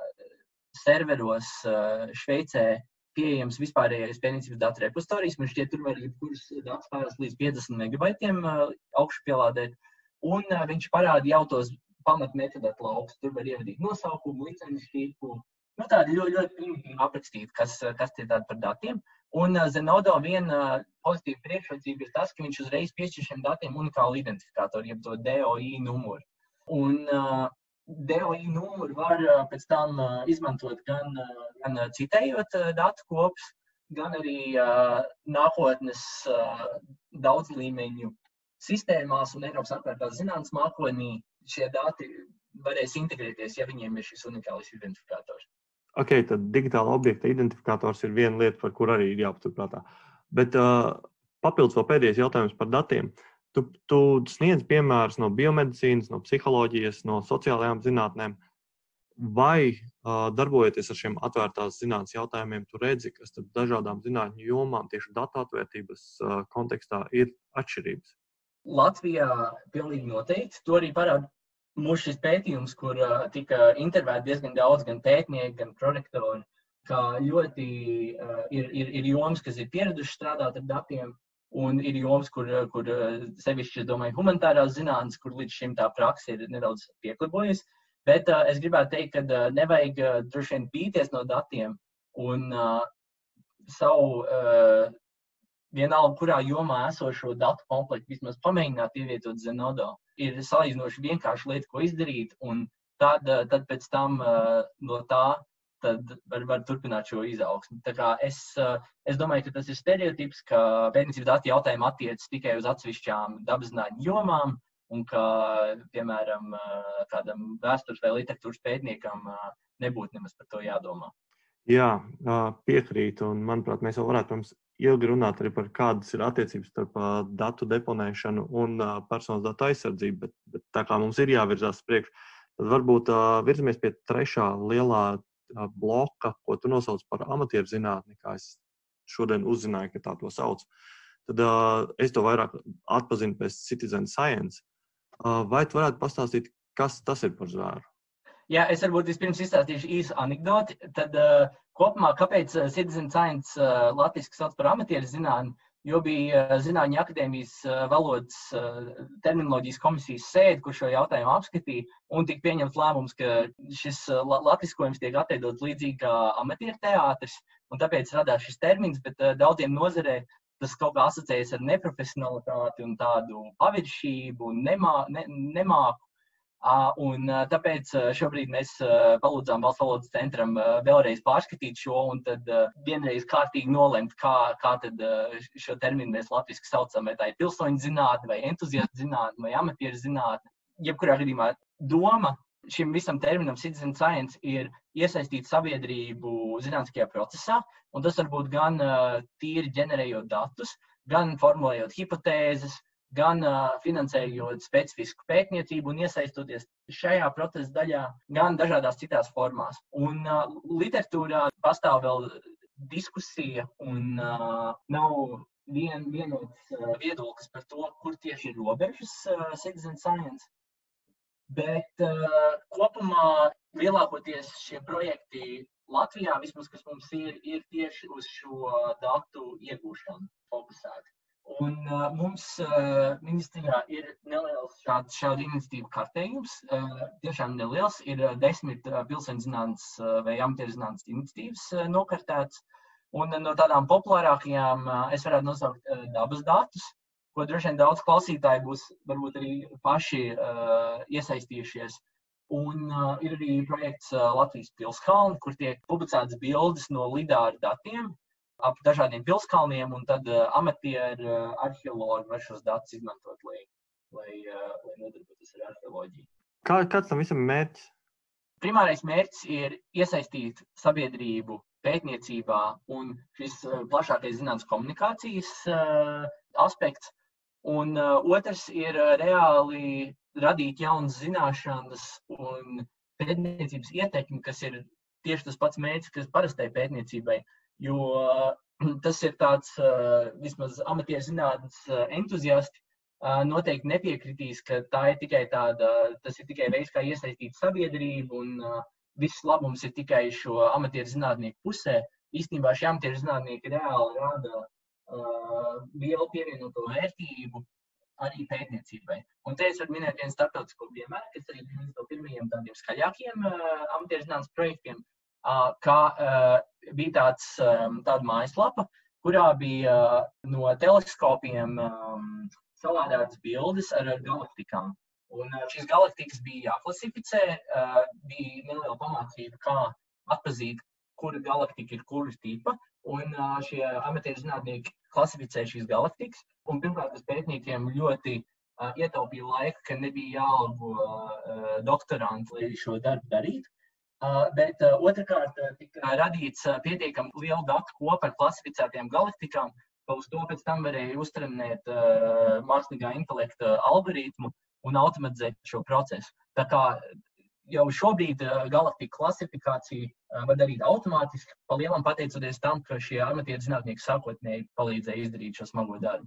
serveros uh, Šveicē pieejams vispārējais pētniecības datu repozitorijas. Man šķiet, tur var jebkuras datus pārvest līdz piecdesmit megabaitiem uh, augšu pielādēt. Un uh, viņš parāda jau tos pamat metadatu laukus. Tur var ievadīt nosaukumu, licences tipu. Nu, tādi ļoti, ļoti primitīvi aprakstīt, kas, kas ir tādi par datiem. Un uh, Zenodo viena uh, pozitīva priekšrocība ir tas, ka viņš uzreiz piešķir šiem datiem unikālu identifikātoru, jeb to D O I numuru. Un uh, D O I numuru var pēc tam izmantot gan, gan citējot datu kopas, gan arī uh, nākotnes uh, daudzlīmeņu sistēmās un Eiropas atvērtās zinātnes mākonī šie dati varēs integrēties, ja viņiem ir šis unikālais identifikators. Ok, tad digitāla objekta identifikators ir viena lieta, par kur arī ir jāpaturprātā. Bet uh, papildus vēl pēdējais jautājums par datiem. Tu, tu sniedz piemērus no biomedicīnas, no psiholoģijas, no sociālajām zinātnēm. Vai uh, darbojoties ar šiem atvērtās zinātnes jautājumiem, tu redzi, ka starp dažādām zinātņu jomām tieši datu atvērtības uh, kontekstā ir atšķirības? Latvijā pilnīgi noteikti. To arī parāda mūsu šis pētījums, kur uh, tika intervēti diezgan daudz gan pētnieki, gan prorektori, ka ļoti uh, ir, ir, ir jomas, kas ir pieraduši strādāt ar datiem, un ir jomas, kur, kur sevišķi, es domāju, humanitārās zinātnes, kur līdz šim tā praksa ir nedaudz pieklibojusi. Bet uh, es gribētu teikt, ka uh, nevajag uh, droši vien bīties no datiem un uh, savu uh, vienalga, kurā jomā esošo datu komplektu vismaz pamēģināt ievietot Zenodo. Ir salīdzinoši vienkārši lieta, ko izdarīt, un tad, uh, tad pēc tam uh, no tā tad var, var turpināt šo izaugsmi. Tā kā es, uh, es domāju, ka tas ir stereotips, ka pētniecības datu jautājumi attiecas tikai uz atsevišķām dabaszinātņu jomām, un ka, piemēram, kādam vēstures vai literatūras pētniekam nebūtu nemaz par to jādomā. Jā, piekrītu, un manuprāt, mēs jau varētu pirms ilgi runāt arī par kādas ir attiecības starp datu deponēšanu un personas datu aizsardzību, bet, bet tā kā mums ir jāvirzās priekš, tad varbūt virzamies pie trešā lielā bloka, ko tu nosauc par amatieru zinātni, kā es šodien uzzināju, ka tā to sauc. Tad es to vairāk atpazinu pēc citizen science. Vai tu varētu pastāstīt, kas tas ir par zvēru? Jā, es varbūt vispirms izstāstīšu īsu anekdoti. Tad uh, kopumā, kāpēc uh, Citizen Science uh, latviski sauc par amatieru zinātni, jo bija uh, Zinātņu akadēmijas uh, valodas uh, terminoloģijas komisijas sēde, kur šo jautājumu apskatīja, un tika pieņemts lēmums, ka šis uh, latviskojums tiek atteidots līdzīgi kā amatieru teātris, un tāpēc radās šis termins, bet uh, daudziem nozarē tas kaut kā asociējas ar neprofesionalitāti un tādu paviršību un nemā, ne, nemāku. Uh, un uh, tāpēc uh, šobrīd mēs uh, palūdzām Valsts valodas centram uh, vēlreiz pārskatīt šo un tad uh, vienreiz kārtīgi nolemt, kā, kā tad uh, šo terminu mēs latviski saucam, vai tā ir pilsoņu zinātne, vai entuziastu zinātne, vai amatieru zinātne. Jebkurā gadījumā doma šim visam terminam Citizen Science ir iesaistīt sabiedrību zinātniskajā procesā, un tas var būt gan uh, tīri ģenerējot datus, gan formulējot hipotēzes, gan uh, finansējot specifisku pētniecību un iesaistoties šajā procesa daļā, gan dažādās citās formās. Un uh, literatūrā pastāv vēl diskusija un uh, nav vien, vienots uh, viedoklis par to, kur tieši ir robežas uh, Citizen Science. Bet uh, kopumā lielākoties šie projekti Latvijā, vismaz, kas mums ir, ir tieši uz šo datu iegūšanu fokusēti. Un uh, mums uh, ministrijā ir neliels šāds, šāda iniciatīva kartējums, uh, tiešām neliels, ir uh, desmit uh, pilsēņu zinātnes uh, vai amatieru zinātnes iniciatīvas uh, nokartētas. Un uh, no tādām populārākajām uh, es varētu nosaukt uh, dabas datus, ko droši vien daudz klausītāji būs varbūt arī paši uh, iesaistījušies. Un uh, ir arī projekts uh, Latvijas pilskalni, kur tiek publicētas bildes no lidāru datiem ap dažādiem pilskalniem, un tad uh, amatieru uh, arheologi var šos datus izmantot, lai, lai, uh, lai nodarbotos ar arheoloģiju. Kā, kāds tam visam mērķis? Primārais mērķis ir iesaistīt sabiedrību pētniecībā, un šis uh, plašākais zinātnes komunikācijas uh, aspekts. Un uh, otrs ir uh, reāli radīt jaunas zināšanas un pētniecības ietekmi, kas ir tieši tas pats mērķis, kas parastai pētniecībai. Jo uh, tas ir tāds, uh, vismaz amatieru zinātnes uh, entuziasti uh, noteikti nepiekritīs, ka tā ir tikai tāda, tas ir tikai veids, kā iesaistīt sabiedrību, un uh, viss labums ir tikai šo amatieru zinātnieku pusē. Īstenībā šie amatieru zinātnieki reāli rada Uh, lielu pievienoto vērtību arī pētniecībai. Un te es varu minēt vienu starptautisko piemēru, kas arī viens no pirmajiem tādiem skaļākiem uh, amatieru zinātnes projektiem, uh, kā uh, bija tāds, um, tāda mājaslapa, kurā bija uh, no teleskopiem um, salādētas bildes ar galaktikām. Un uh, šīs galaktikas bija jāklasificē, uh, bija neliela pamācība, kā atpazīt, kura galaktika ir kura tipa, un uh, šie amatieru zinātnieki klasificē šīs galaktikas. Un pirmkārt, tas pētniekiem ļoti uh, ietaupīja laiku, ka nebija jāalgo uh, doktoranti, lai šo darbu darītu. Uh, bet uh, otrkārt, uh, tika radīts uh, pietiekami lielu datu kopu ar klasificētiem galaktikām, ka uz to pēc tam varēja uztrenēt uh, mākslīgā intelekta algoritmu un automatizēt šo procesu. Tā kā jau šobrīd uh, galaktika klasifikāciju uh, var darīt automātiski, pa lielam pateicoties tam, ka šie amatieru zinātnieki sākotnēji palīdzēja izdarīt šo smago darbu.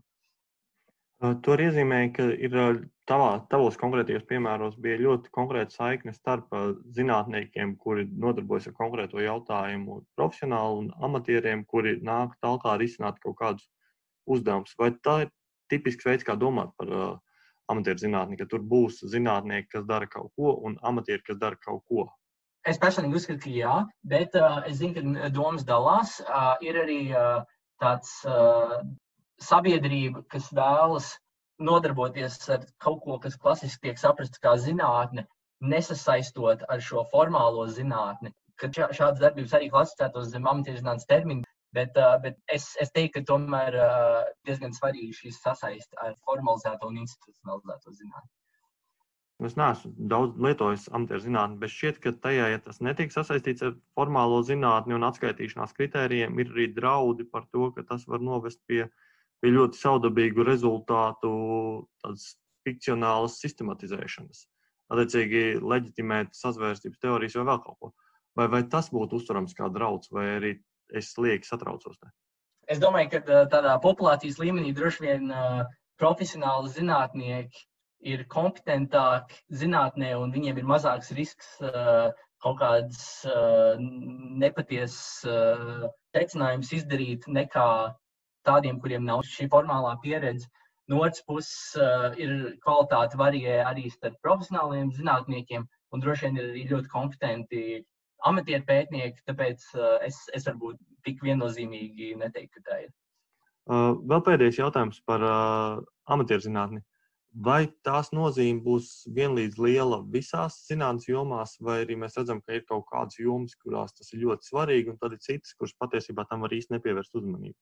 To arī iezīmēja, ka ir tavā, tavos konkrētajos piemēros bija ļoti konkrēta saikne starp zinātniekiem, kuri nodarbojas ar konkrēto jautājumu profesionāli, un amatieriem, kuri nāk talkā risināt kaut kādus uzdevumus. Vai tā ir tipisks veids, kā domāt par uh, amatieru zinātni, ka tur būs zinātnieki, kas dara kaut ko, un amatieri, kas dara kaut ko? Es personīgi uzskatu, ka jā, bet uh, es zinu, ka domas dalās. Uh, ir arī uh, tāds uh, sabiedrība, kas vēlas nodarboties ar kaut ko, kas klasiski tiek saprasts kā zinātne, nesasaistot ar šo formālo zinātni. Kad šādas darbības arī klasificētos zem amatieru zinātnes terminu, bet, bet es, es teiktu, ka tomēr diezgan svarīgi šīs sasaist ar formalizēto un institucionalizēto zinātni. Es neesmu daudz lietojis amatieru zinātni, bet šķiet, ka tajā, ja tas netiek sasaistīts ar formālo zinātni un atskaitīšanās kritērijiem, ir arī draudi par to, ka tas var novest pie pie ļoti saudabīgu rezultātu tādas fikcionālas sistematizēšanas. Attiecīgi leģitimēt sazvērstības teorijas vai vēl kaut ko. Vai, vai tas būtu uztverams kā drauds, vai arī es lieki satraucos te? Es domāju, ka tādā populācijas līmenī droši vien uh, profesionāli zinātnieki ir kompetentāki zinātnē un viņiem ir mazāks risks uh, kaut kādas uh, nepatiesas uh, secinājumus izdarīt nekā tādiem, kuriem nav šī formālā pieredze. No otras puses, uh, ir kvalitāte varijē arī starp profesionāliem zinātniekiem, un droši vien ir arī ļoti kompetenti amatieru pētnieki, tāpēc uh, es, es varbūt tik viennozīmīgi neteiktu, ka tā ir. Uh, vēl pēdējais jautājums par uh, amatieru zinātni. Vai tās nozīme būs vienlīdz liela visās zinātnes jomās, vai arī mēs redzam, ka ir kaut kādas jomas, kurās tas ir ļoti svarīgi, un tad ir citas, kuras patiesībā tam var īsti nepievērst uzmanību?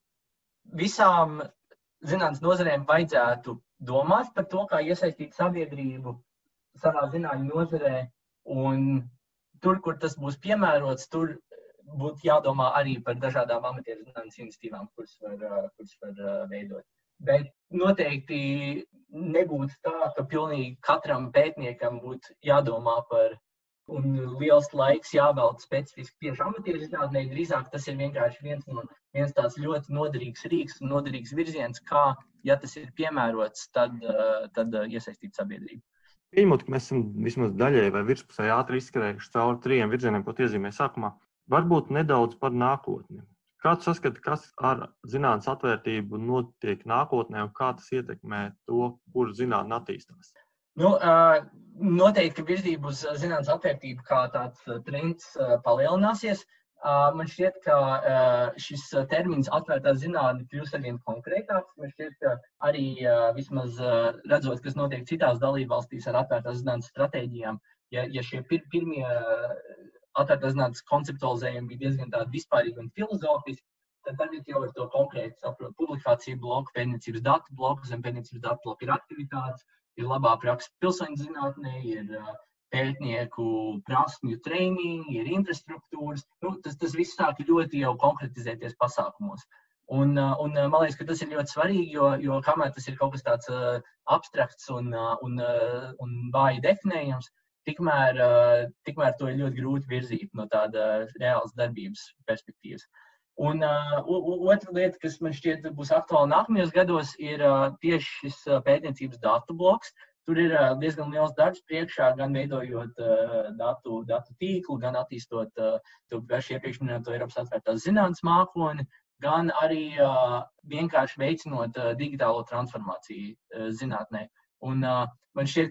Visām zinātnes nozarēm vajadzētu domāt par to, kā iesaistīt sabiedrību savā zinātņu nozarē, un tur, kur tas būs piemērots, tur būtu jādomā arī par dažādām amatieru zinātnes iniciatīvām, kuras var, kuras var veidot. Bet noteikti nebūtu tā, ka pilnīgi katram pētniekam būtu jādomā par un liels laiks jāvelta specifiski tieši amatieru zinātnē. Drīzāk tas ir vienkārši viens, no, viens tāds ļoti noderīgs rīks un noderīgs virziens, kā, ja tas ir piemērots, tad, tad iesaistīt sabiedrību. Pieņemot, ka mēs esam vismaz daļēji vai virspusēji ātri izskrējuši cauri trījiem virzieniem, ko iezīmēju sākumā, varbūt nedaudz par nākotni. Kā tu saskati, kas ar zinātnes atvērtību notiek nākotnē un kā tas ietekmē to, kur zinātne attīstās? Nu, noteikti, ka virzība uz zinātnes atvērtību kā tāds trends palielināsies. Man šķiet, ka šis termins atvērtā zinātne kļūst arvien konkrētāks. Man šķiet, ka arī vismaz redzot, kas notiek citās dalībvalstīs ar atvērtās zinātnes stratēģijām, ja, ja šie pir, pirmie atvērtās zinātnes konceptualizējumi bija diezgan tādi vispārīgi un filozofiski, tad tagad jau ir to konkrēti saprot publikāciju bloku, pētniecības datu bloku, zem pētniecības datu bloku ir aktivitātes, ir labā praksa pilsoņu zinātnē, ir pētnieku prasmju trainingi, ir infrastruktūras. Nu, tas, tas viss sāk ļoti jau konkretizēties pasākumos. Un, un man liekas, ka tas ir ļoti svarīgi, jo, jo kamēr tas ir kaut kas tāds uh, abstrakts un, uh, un, uh, un vāji definējams, tikmēr, uh, tikmēr to ir ļoti grūti virzīt no tāda reālas darbības perspektīvas. Un uh, otra lieta, kas man šķiet būs aktuāla nākamajos gados, ir uh, tieši šis uh, pētniecības datu bloks. Tur ir uh, diezgan liels darbs priekšā, gan veidojot uh, datu, datu tīklu, gan attīstot uh, to iepriekš minēto Eiropas atvērtās zinātnes mākoni, gan arī uh, vienkārši veicinot uh, digitālo transformāciju uh, zinātnē. Un uh, man šķiet,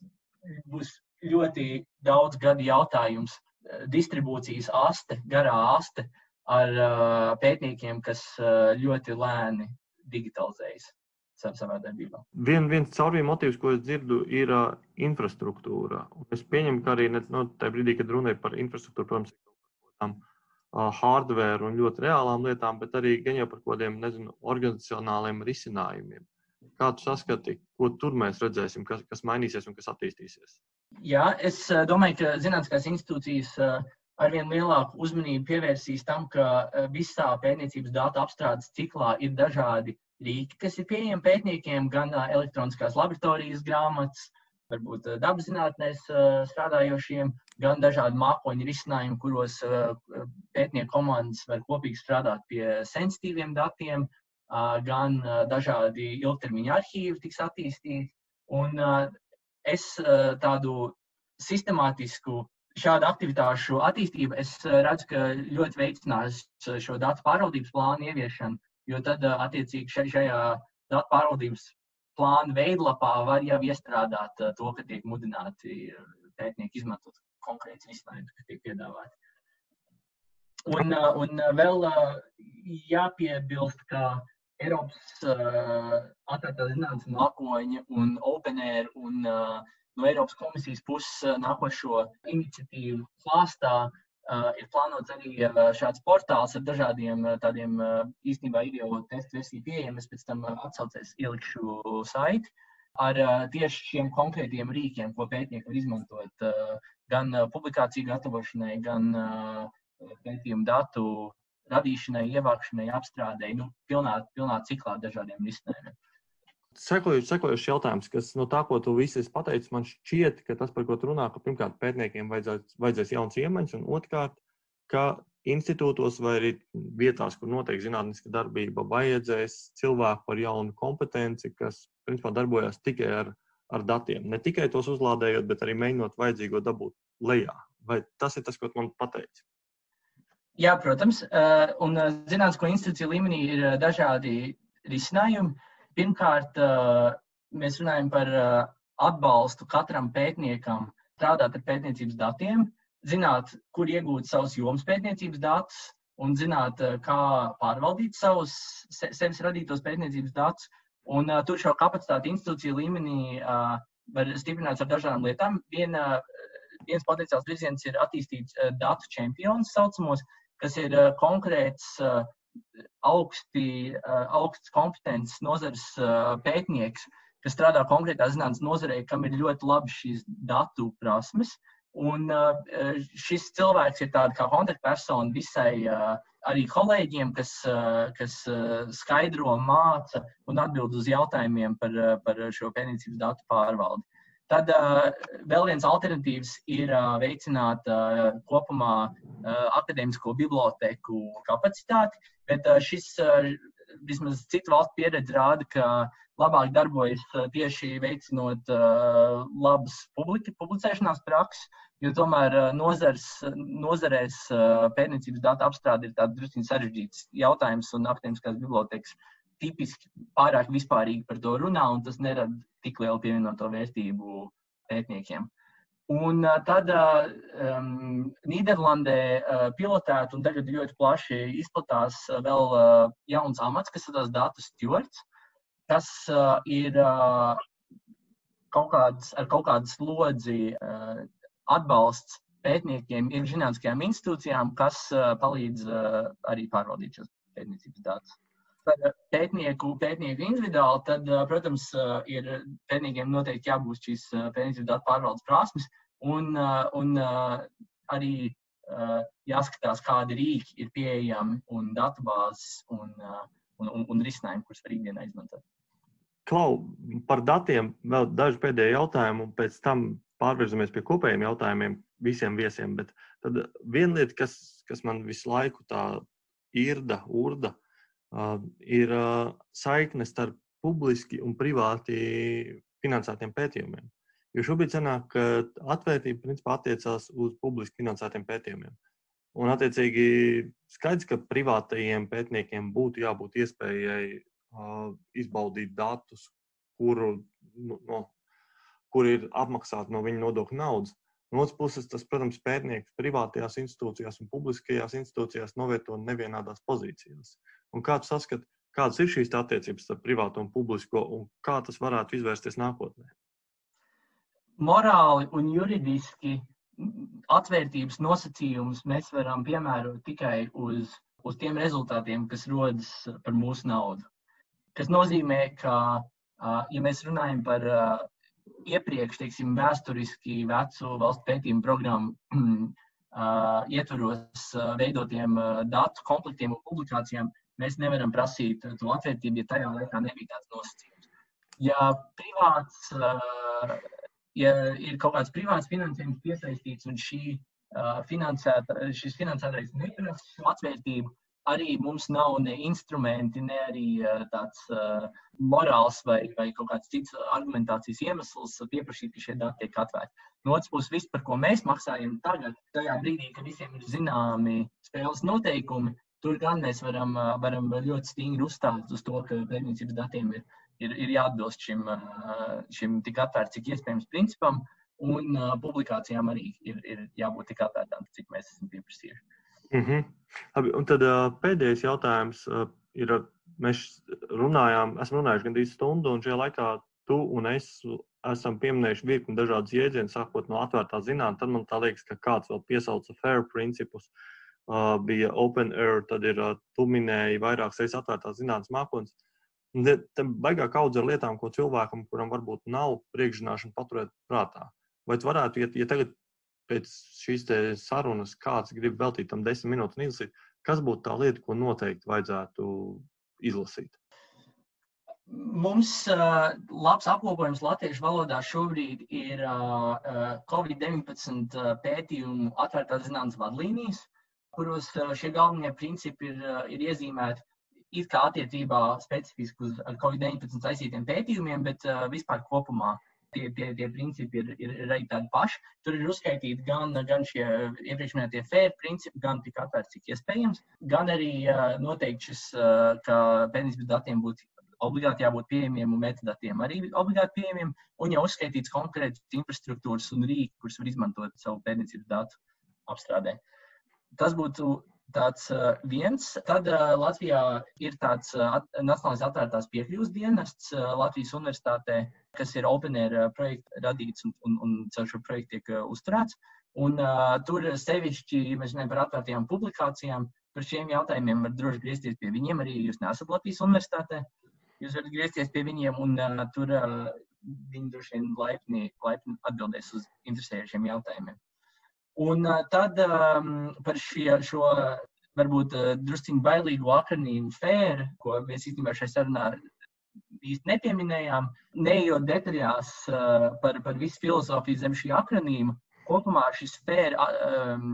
ka būs ļoti daudz gadu jautājums uh, distribūcijas aste, garā aste, ar uh, pētniekiem, kas uh, ļoti lēni digitalizējas savā darbībā. Vien, viens caurvīja motīvs, ko es dzirdu, ir uh, infrastruktūra. Un es pieņemu, ka arī ne, no, tajā brīdī, kad runāju par infrastruktūru, protams, par tām uh, hardware un ļoti reālām lietām, bet arī gan jau par kodiem, nezinu, organizacionāliem risinājumiem. Kā tu saskati, ko tur mēs redzēsim, kas, kas mainīsies un kas attīstīsies? Jā, es uh, domāju, ka zinātniskās institūcijas uh, arvien lielāku uzmanību pievērsīs tam, ka visā pētniecības datu apstrādes ciklā ir dažādi rīki, kas ir pieejami pētniekiem, gan elektroniskās laboratorijas grāmatas, varbūt dabas zinātnēs strādājošiem, gan dažādi mākoņu risinājumi, kuros pētnieku komandas var kopīgi strādāt pie sensitīviem datiem, gan dažādi ilgtermiņa arhīvi tiks attīstīti. Un es tādu sistemātisku šādu aktivitāšu attīstību es redzu, ka ļoti veicinās šo datu pārvaldības plānu ieviešanu, jo tad attiecīgi šajā datu pārvaldības plāna veidlapā var jau iestrādāt to, ka tiek mudināti pētnieki izmantot konkrēts risinājums, kas tiek piedāvāti. Un, un vēl jāpiebilst, ka Eiropas uh, atvērtā zinātnes mākoņa un OpenAIR un uh, no Eiropas komisijas puses nākošo iniciatīvu klāstā uh, ir plānots arī uh, šāds portāls ar dažādiem uh, tādiem uh, īstenībā ir jau testu versiju pieejami, es pēc tam uh, atsaucēs ielikšu saiti ar uh, tieši šiem konkrētiem rīkiem, ko pētnieki var izmantot uh, gan uh, publikāciju gatavošanai, gan uh, pētījumu datu radīšanai, ievākšanai, apstrādei, nu, pilnā, pilnā ciklā dažādiem risinājumiem. Sekojuši, sekojuši jautājums, kas no tā, ko tu visi esi pateicis, man šķiet, ka tas, par ko tu runā, ka pirmkārt pētniekiem vajadzēs, vajadzēs jauns iemaņas, un otrkārt, ka institūtos vai arī vietās, kur notiek zinātniska darbība, vajadzēs cilvēku ar jaunu kompetenci, kas, principā, darbojas tikai ar, ar datiem. Ne tikai tos uzlādējot, bet arī mēģinot vajadzīgo dabūt lejā. Vai tas ir tas, ko tu man pateici? Jā, protams, un zinātnisko institūciju līmenī ir dažādi risinājumi. Pirmkārt, mēs runājam par atbalstu katram pētniekam strādāt ar pētniecības datiem, zināt, kur iegūt savus jomas pētniecības datus un zināt, kā pārvaldīt savus sevis radītos pētniecības datus. Un tur šo kapacitāti institūciju līmenī var stiprināt ar dažādām lietām. Viena, viens potenciāls virziens ir attīstīt datu čempionus saucamos, kas ir uh, konkrēts, uh, augsti, uh, augsts kompetences nozares uh, pētnieks, kas strādā konkrētā zinātnes nozarē, kam ir ļoti labi šīs datu prasmes. Un uh, šis cilvēks ir tāda kā kontaktpersona visai uh, arī kolēģiem, kas, uh, kas uh, skaidro, māca un atbild uz jautājumiem par, uh, par šo pētniecības datu pārvaldi. Tad uh, vēl viens alternatīvs ir uh, veicināt uh, kopumā uh, akadēmisko biblioteku kapacitāti, bet uh, šis, uh, vismaz citu valstu pieredze rāda, ka labāk darbojas uh, tieši veicinot uh, labas publika, publicēšanās prakses, jo tomēr uh, nozars, nozarēs uh, pētniecības datu apstrāde ir tāds drusciņ sarežģīts jautājums, un akadēmiskās bibliotekas tipiski pārāk vispārīgi par to runā, un tas nerada tik lielu pievienoto vērtību pētniekiem. Un uh, tad uh, um, Nīderlandē uh, pilotēt un tagad ļoti plaši izplatās uh, vēl uh, jauns amats, kas ir tās datu stewards, kas uh, ir uh, kaut kāds, ar kaut kādu slodzi uh, atbalsts pētniekiem ir zinātniskajām institūcijām, kas uh, palīdz uh, arī pārvaldīt šos pētniecības datus. Par pētnieku, pētnieku individuāli, tad, protams, ir pētniekiem noteikti jābūt šīs pētniecības datu pārvaldes prasmes un, un arī jāskatās, kādi rīki ir pieejami un datubāzes un, un, un, un risinājumi, kurus var ikdienā izmantot. Klau, par datiem vēl daži pēdējie jautājumi, un pēc tam pārvirzamies pie kopējiem jautājumiem visiem viesiem. Bet tad viena lieta, kas, kas man visu laiku tā irda, urda, Uh, ir uh, saikne starp publiski un privāti finansētiem pētījumiem. Jo šobrīd sanāk, ka atvērtība principā attiecās uz publiski finansētiem pētījumiem. Un attiecīgi skaidrs, ka privātajiem pētniekiem būtu jābūt iespējai uh, izbaudīt datus, kuru, no, no, kur ir apmaksāti no viņa nodokļu naudas. No otras puses, tas, protams, pētnieks privātajās institūcijās un publiskajās institūcijās novieto nevienādās pozīcijās. Un kā tu saskati, kādas ir šīs attiecības starp privāto un publisko, un kā tas varētu izvērsties nākotnē? Morāli un juridiski atvērtības nosacījumus mēs varam piemērot tikai uz, uz tiem rezultātiem, kas rodas par mūsu naudu. Kas nozīmē, ka, ja mēs runājam par iepriekš, teiksim, vēsturiski vecu valstu pētījumu programmu uh, ietvaros uh, veidotiem uh, datu komplektiem un publikācijām, mēs nevaram prasīt to atvērtību, ja tajā laikā nebija tāds nosacījums. Ja privāts, uh, ja ir kaut kāds privāts finansējums piesaistīts un šī, uh, finansēta, šis finansētais neprasa šo atvērtību, arī mums nav ne instrumenti, ne arī uh, tāds uh, morāls vai, vai kaut kāds cits argumentācijas iemesls pieprasīt, ka šie dati tiek atvērti. No otras puses, viss, par ko mēs maksājam tagad, tajā brīdī, kad visiem ir zināmi spēles noteikumi, tur gan mēs varam, varam ļoti stingri uzstāt uz to, ka pētniecības datiem ir, ir, ir jāatbilst šim, šim tik atvērts, cik iespējams principam, un uh, publikācijām arī ir, ir jābūt tik atvērtām, cik mēs esam pieprasījuši. Mm-hmm. Labi, un tad uh, pēdējais jautājums uh, ir, mēs runājām, esam runājuši gandrīz stundu, un šajā laikā tu un es esam pieminējuši virkni dažādas jēdzienas, sākot no atvērtā zinātne, tad man tā liekas, ka kāds vēl piesauca FAIR principus. Uh, bija Open Air, tad ir, uh, tu minēji vairākas reizes atvērtās zinātnes mākoņus. Te baigā kaudz ar lietām, ko cilvēkam, kuram varbūt nav priekšzināšana, paturēt prātā. Vai tu varētu, ja, ja tagad pēc šīs te sarunas kāds grib veltīt tam desmit minūtes un izlasīt, kas būtu tā lieta, ko noteikti vajadzētu izlasīt? Mums uh, labs apkopojums latviešu valodā šobrīd ir uh, covid deviņpadsmit pētījumu atvērtās zinātnes vadlīnijas, kuros šie galvenie principi ir, ir iezīmēti it kā attiecībā specifiski uz covid deviņpadsmit saistītiem pētījumiem, bet uh, vispār kopumā tie, tie, tie principi ir, ir, ir arī tādi paši. Tur ir uzskaitīti gan, gan šie iepriekš minētie FAIR principi, gan tik atvērts, cik iespējams, gan arī uh, noteikti šis, uh, ka pētniecības datiem būtu obligāti jābūt pieejamiem un metadatiem arī obligāti pieejamiem, un jau uzskaitīts konkrētas infrastruktūras un rīki, kurus var izmantot savu pētniecības datu apstrādē. Tas būtu tāds uh, viens. Tad uh, Latvijā ir tāds uh, at, Nacionālais atvērtās piekļuves dienests uh, Latvijas universitātē, kas ir Open Air uh, projekts radīts un, un, un caur šo projektu tiek uh, uzturēts. Un uh, tur sevišķi, ja mēs runājam par atvērtajām publikācijām, par šiem jautājumiem var droši griezties pie viņiem, arī jūs neesat Latvijas universitātē. Jūs varat griezties pie viņiem un uh, tur uh, viņi droši vien laipni, laipni atbildēs uz interesējušiem jautājumiem. Un uh, tad um, par šie, šo varbūt uh, drusciņu bailīgu akronīmu FAIR, ko mēs īstenībā šai sarunā īsti nepieminējām, neejot detaļās uh, par, par visu filozofiju zem šī akronīma, kopumā šis FAIR um,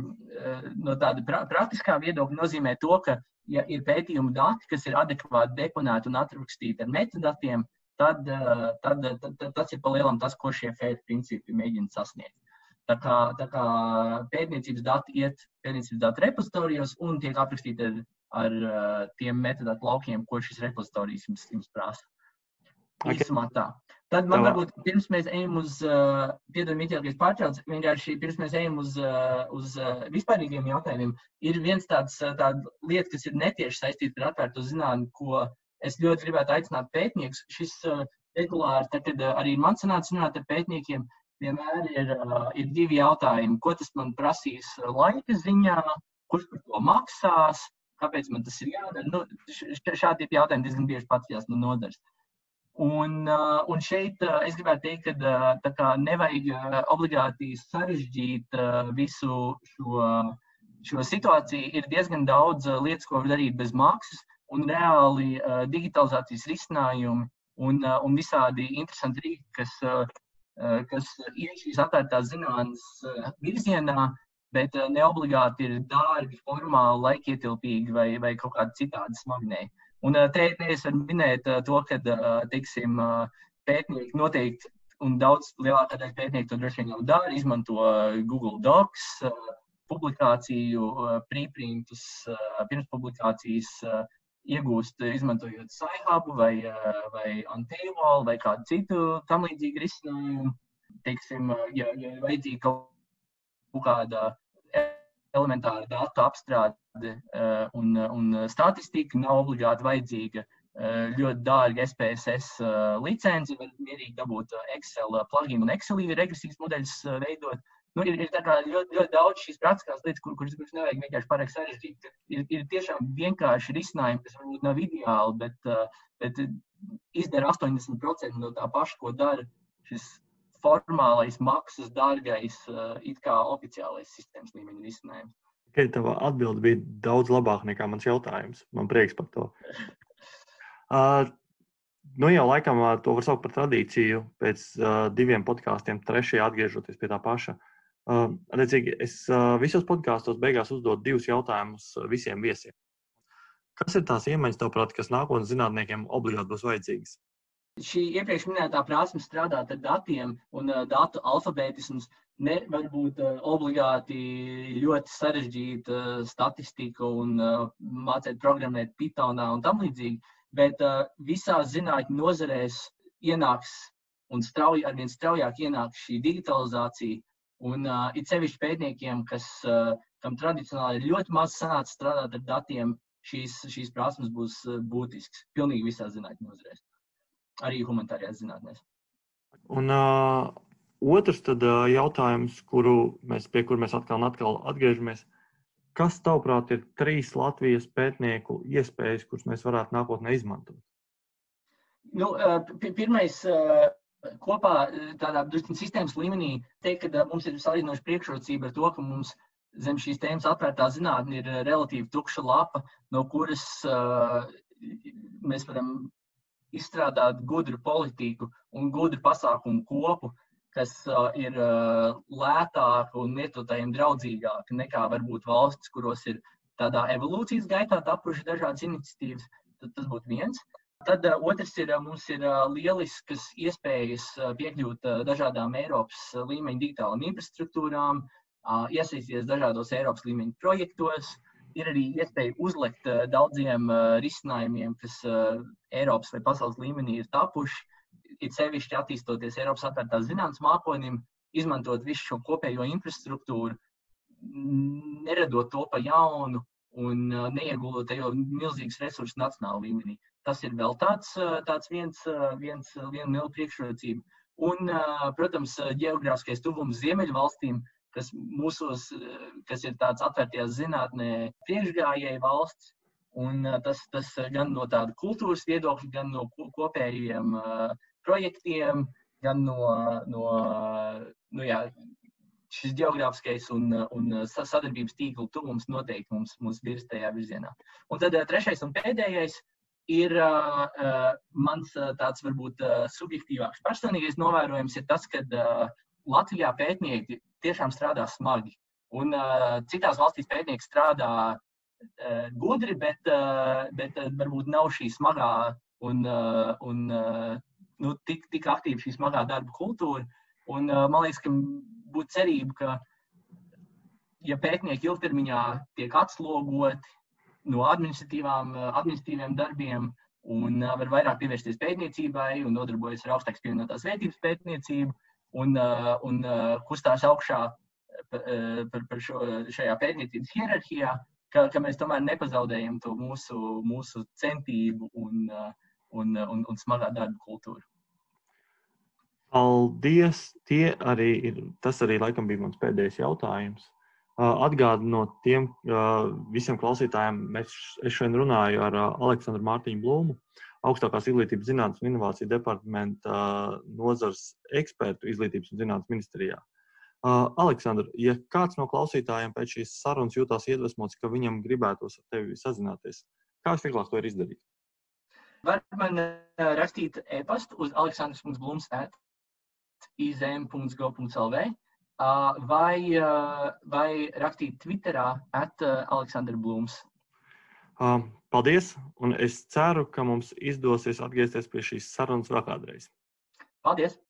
no tāda pra praktiskā viedokļa nozīmē to, ka, ja ir pētījuma dati, kas ir adekvāti deponēti un atrakstīti ar metadatiem, tad, uh, tad, tad, tad tas ir pa lielam tas, ko šie FAIR principi mēģina sasniegt. Tā kā, tā kā pētniecības dati iet pētniecības datu repozitorijos un tiek aprakstīti ar, ar tiem metadatu laukiem, ko šis repozitorijs jums, jums prasa. Okay. Īsumā tā. Tad man varbūt pirms mēs ejam uz, uh, piedod Miķel, ka es pārtraucu, vienkārši pirms mēs ejam uz, uh, uz uh, vispārīgiem jautājumiem, ir viens tāds tāda lieta, kas ir netieši saistīta ar atvērto zinātni, ko es ļoti gribētu aicināt pētniekus. Šis uh, regulāri, tad, kad uh, arī man sanāca runāt ar pētniekiem, vienmēr ir, uh, ir divi jautājumi. Ko tas man prasīs laika ziņā, kurš par to maksās, kāpēc man tas ir jādara. Nu, šādi jautājumi diezgan bieži paceļās no nodaļas. Un, uh, un šeit uh, es gribētu teikt, ka uh, tā kā nevajag uh, obligāti sarežģīt uh, visu šo, šo situāciju. Ir diezgan daudz uh, lietas, ko var darīt bez maksas, un reāli uh, digitalizācijas risinājumi un, uh, un visādi interesanti rīki, kas uh, kas ir šīs atvērtās zinātnes virzienā, bet neobligāti ir dārgi, formāli, laikietilpīgi vai, vai kaut kādi citādi smagnēji. Un te, te es varu minēt to, ka, teiksim, pētnieki noteikti, un daudz lielākā daļa pētnieki to droši vien jau dara, izmanto Google Docs, publikāciju, preprintus, pirmspublikācijas, iegūst, izmantojot Sci-Hub vai, vai Unpaywall vai kādu citu tam līdzīgu risinājumu. Teiksim, ja, ja ir vajadzīga kaut kāda elementāra datu apstrāde un, un statistika, nav obligāti vajadzīga ļoti dārga S P S S licenci, var mierīgi dabūt Excel pluginu un Excelī regresijas modeļus veidot. Nu, ir, ir tā kā ļoti, ļoti daudz šīs praktiskās lietas, kur, kuras kur nevajag vienkārši pārāk sarežģīt. Ir, ir tiešām vienkārši risinājumi, kas varbūt nav ideāli, bet, bet izdara astoņdesmit procenti no tā paša, ko dara šis formālais, maksas, dārgais, it kā oficiālais sistēmas līmeņa risinājums. Okay, tava atbilde bija daudz labāka nekā mans jautājums. Man prieks par to. Uh, nu jau laikam to var saukt par tradīciju pēc uh, diviem podkāstiem, trešajā atgriežoties pie tā paša. Uh, redzīgi, es uh, visos podkāstos beigās uzdodu divus jautājumus visiem viesiem. Kas ir tās iemaņas, tavuprāt, kas nākotnes zinātniekiem obligāti būs vajadzīgas? Šī iepriekš minētā prasme strādāt ar datiem un uh, datu alfabētisms nevar būt uh, obligāti ļoti sarežģīta uh, statistika un uh, mācīt programmēt Pythonā un tam līdzīgi, bet uh, visās zinātņu nozarēs ienāks un strauji, arvien straujāk ienāks šī digitalizācija un uh, it sevišķi pētniekiem, kas, uh, kam tradicionāli ir ļoti maz sanācis strādāt ar datiem, šīs, šīs prasmes būs uh, būtisks pilnīgi visās zinātņu nozarēs. Arī humanitārajās zinātnēs. Un uh, otrs tad, uh, jautājums, kuru mēs, pie kur mēs atkal un atkal atgriežamies. Kas, tavuprāt, ir trīs Latvijas pētnieku iespējas, kuras mēs varētu nākotnē izmantot? Nu, uh, pirmais, uh, kopā tādā sistēmas līmenī teikt, ka mums ir salīdzinoši priekšrocība ar to, ka mums zem šīs tēmas atvērtā zinātne ir relatīvi tukša lapa, no kuras uh, mēs varam izstrādāt gudru politiku un gudru pasākumu kopu, kas uh, ir uh, lētāka un lietotājiem draudzīgāka nekā varbūt valstis, kuros ir tādā evolūcijas gaitā tapuši dažādas iniciatīvas. Tad tas būtu viens. Tad uh, otrs ir, uh, mums ir uh, lieliskas iespējas uh, piekļūt uh, dažādām Eiropas uh, līmeņa digitālām infrastruktūrām, uh, iesaistīties dažādos Eiropas līmeņa projektos. Ir arī iespēja uzlikt uh, daudziem uh, risinājumiem, kas uh, Eiropas vai pasaules līmenī ir tapuši, it sevišķi attīstoties Eiropas atvērtās zinātnes mākonim, izmantot visu šo kopējo infrastruktūru, neradot to pa jaunu un uh, neieguldot jau milzīgas resursus nacionāla līmenī. Tas ir vēl tāds, uh, tāds viens, uh, viens, uh, viena liela priekšrocība. Un, uh, protams, ģeogrāfiskais tuvums ziemeļvalstīm, kas mūsos, kas ir tāds atvērtajās zinātnē priekšgājēji valsts, un tas, tas gan no tāda kultūras viedokļa, gan no kopējiem uh, projektiem, gan no, no, nu jā, šis ģeogrāfiskais un, un sadarbības tīkla tuvums noteikti mums, mums virs tajā virzienā. Un tad uh, trešais un pēdējais ir uh, uh, mans uh, tāds varbūt uh, subjektīvāks personīgais novērojums ir tas, ka uh, Latvijā pētnieki tiešām strādā smagi. Un uh, citās valstīs pētnieki strādā uh, gudri, bet, uh, bet uh, varbūt nav šī smagā un, uh, un uh, nu, tik, tik aktīva šī smagā darba kultūra. Un uh, man liekas, ka būtu cerība, ka ja pētnieki ilgtermiņā tiek atslogoti no administratīvām, administratīviem darbiem un uh, var vairāk pievērsties pētniecībai un nodarbojas ar augstākas pievienotās vērtības pētniecību, un, uh, un uh, kustās augšā par, par, par šo, šajā pētniecības hierarhijā, ka, ka mēs tomēr nepazaudējam to mūsu, mūsu centību un, uh, un, un, un smagā darba kultūru. Paldies! Tie arī ir, tas arī laikam bija mans pēdējais jautājums. Uh, Atgādinot tiem uh, visiem klausītājiem, mēs, es šodien runāju ar uh, Aleksandru Mārtiņu Blūmu, augstākās izglītības zinātnes un inovāciju departamenta uh, nozars ekspertu izglītības un zinātnes ministrijā. Uh, Aleksandr, ja kāds no klausītājiem pēc šīs sarunas jūtās iedvesmots, ka viņam gribētos ar tevi sazināties, kā visvieglāk to ir izdarīt? Var man uh, rakstīt e-pastu uz aleksandrs punkts blums at i z m punkts gov punkts l v uh, vai, uh, vai rakstīt Twitterā at uh, Aleksandr Blums. Uh, paldies, un es ceru, ka mums izdosies atgriezties pie šīs sarunas vēl kādreiz. Paldies!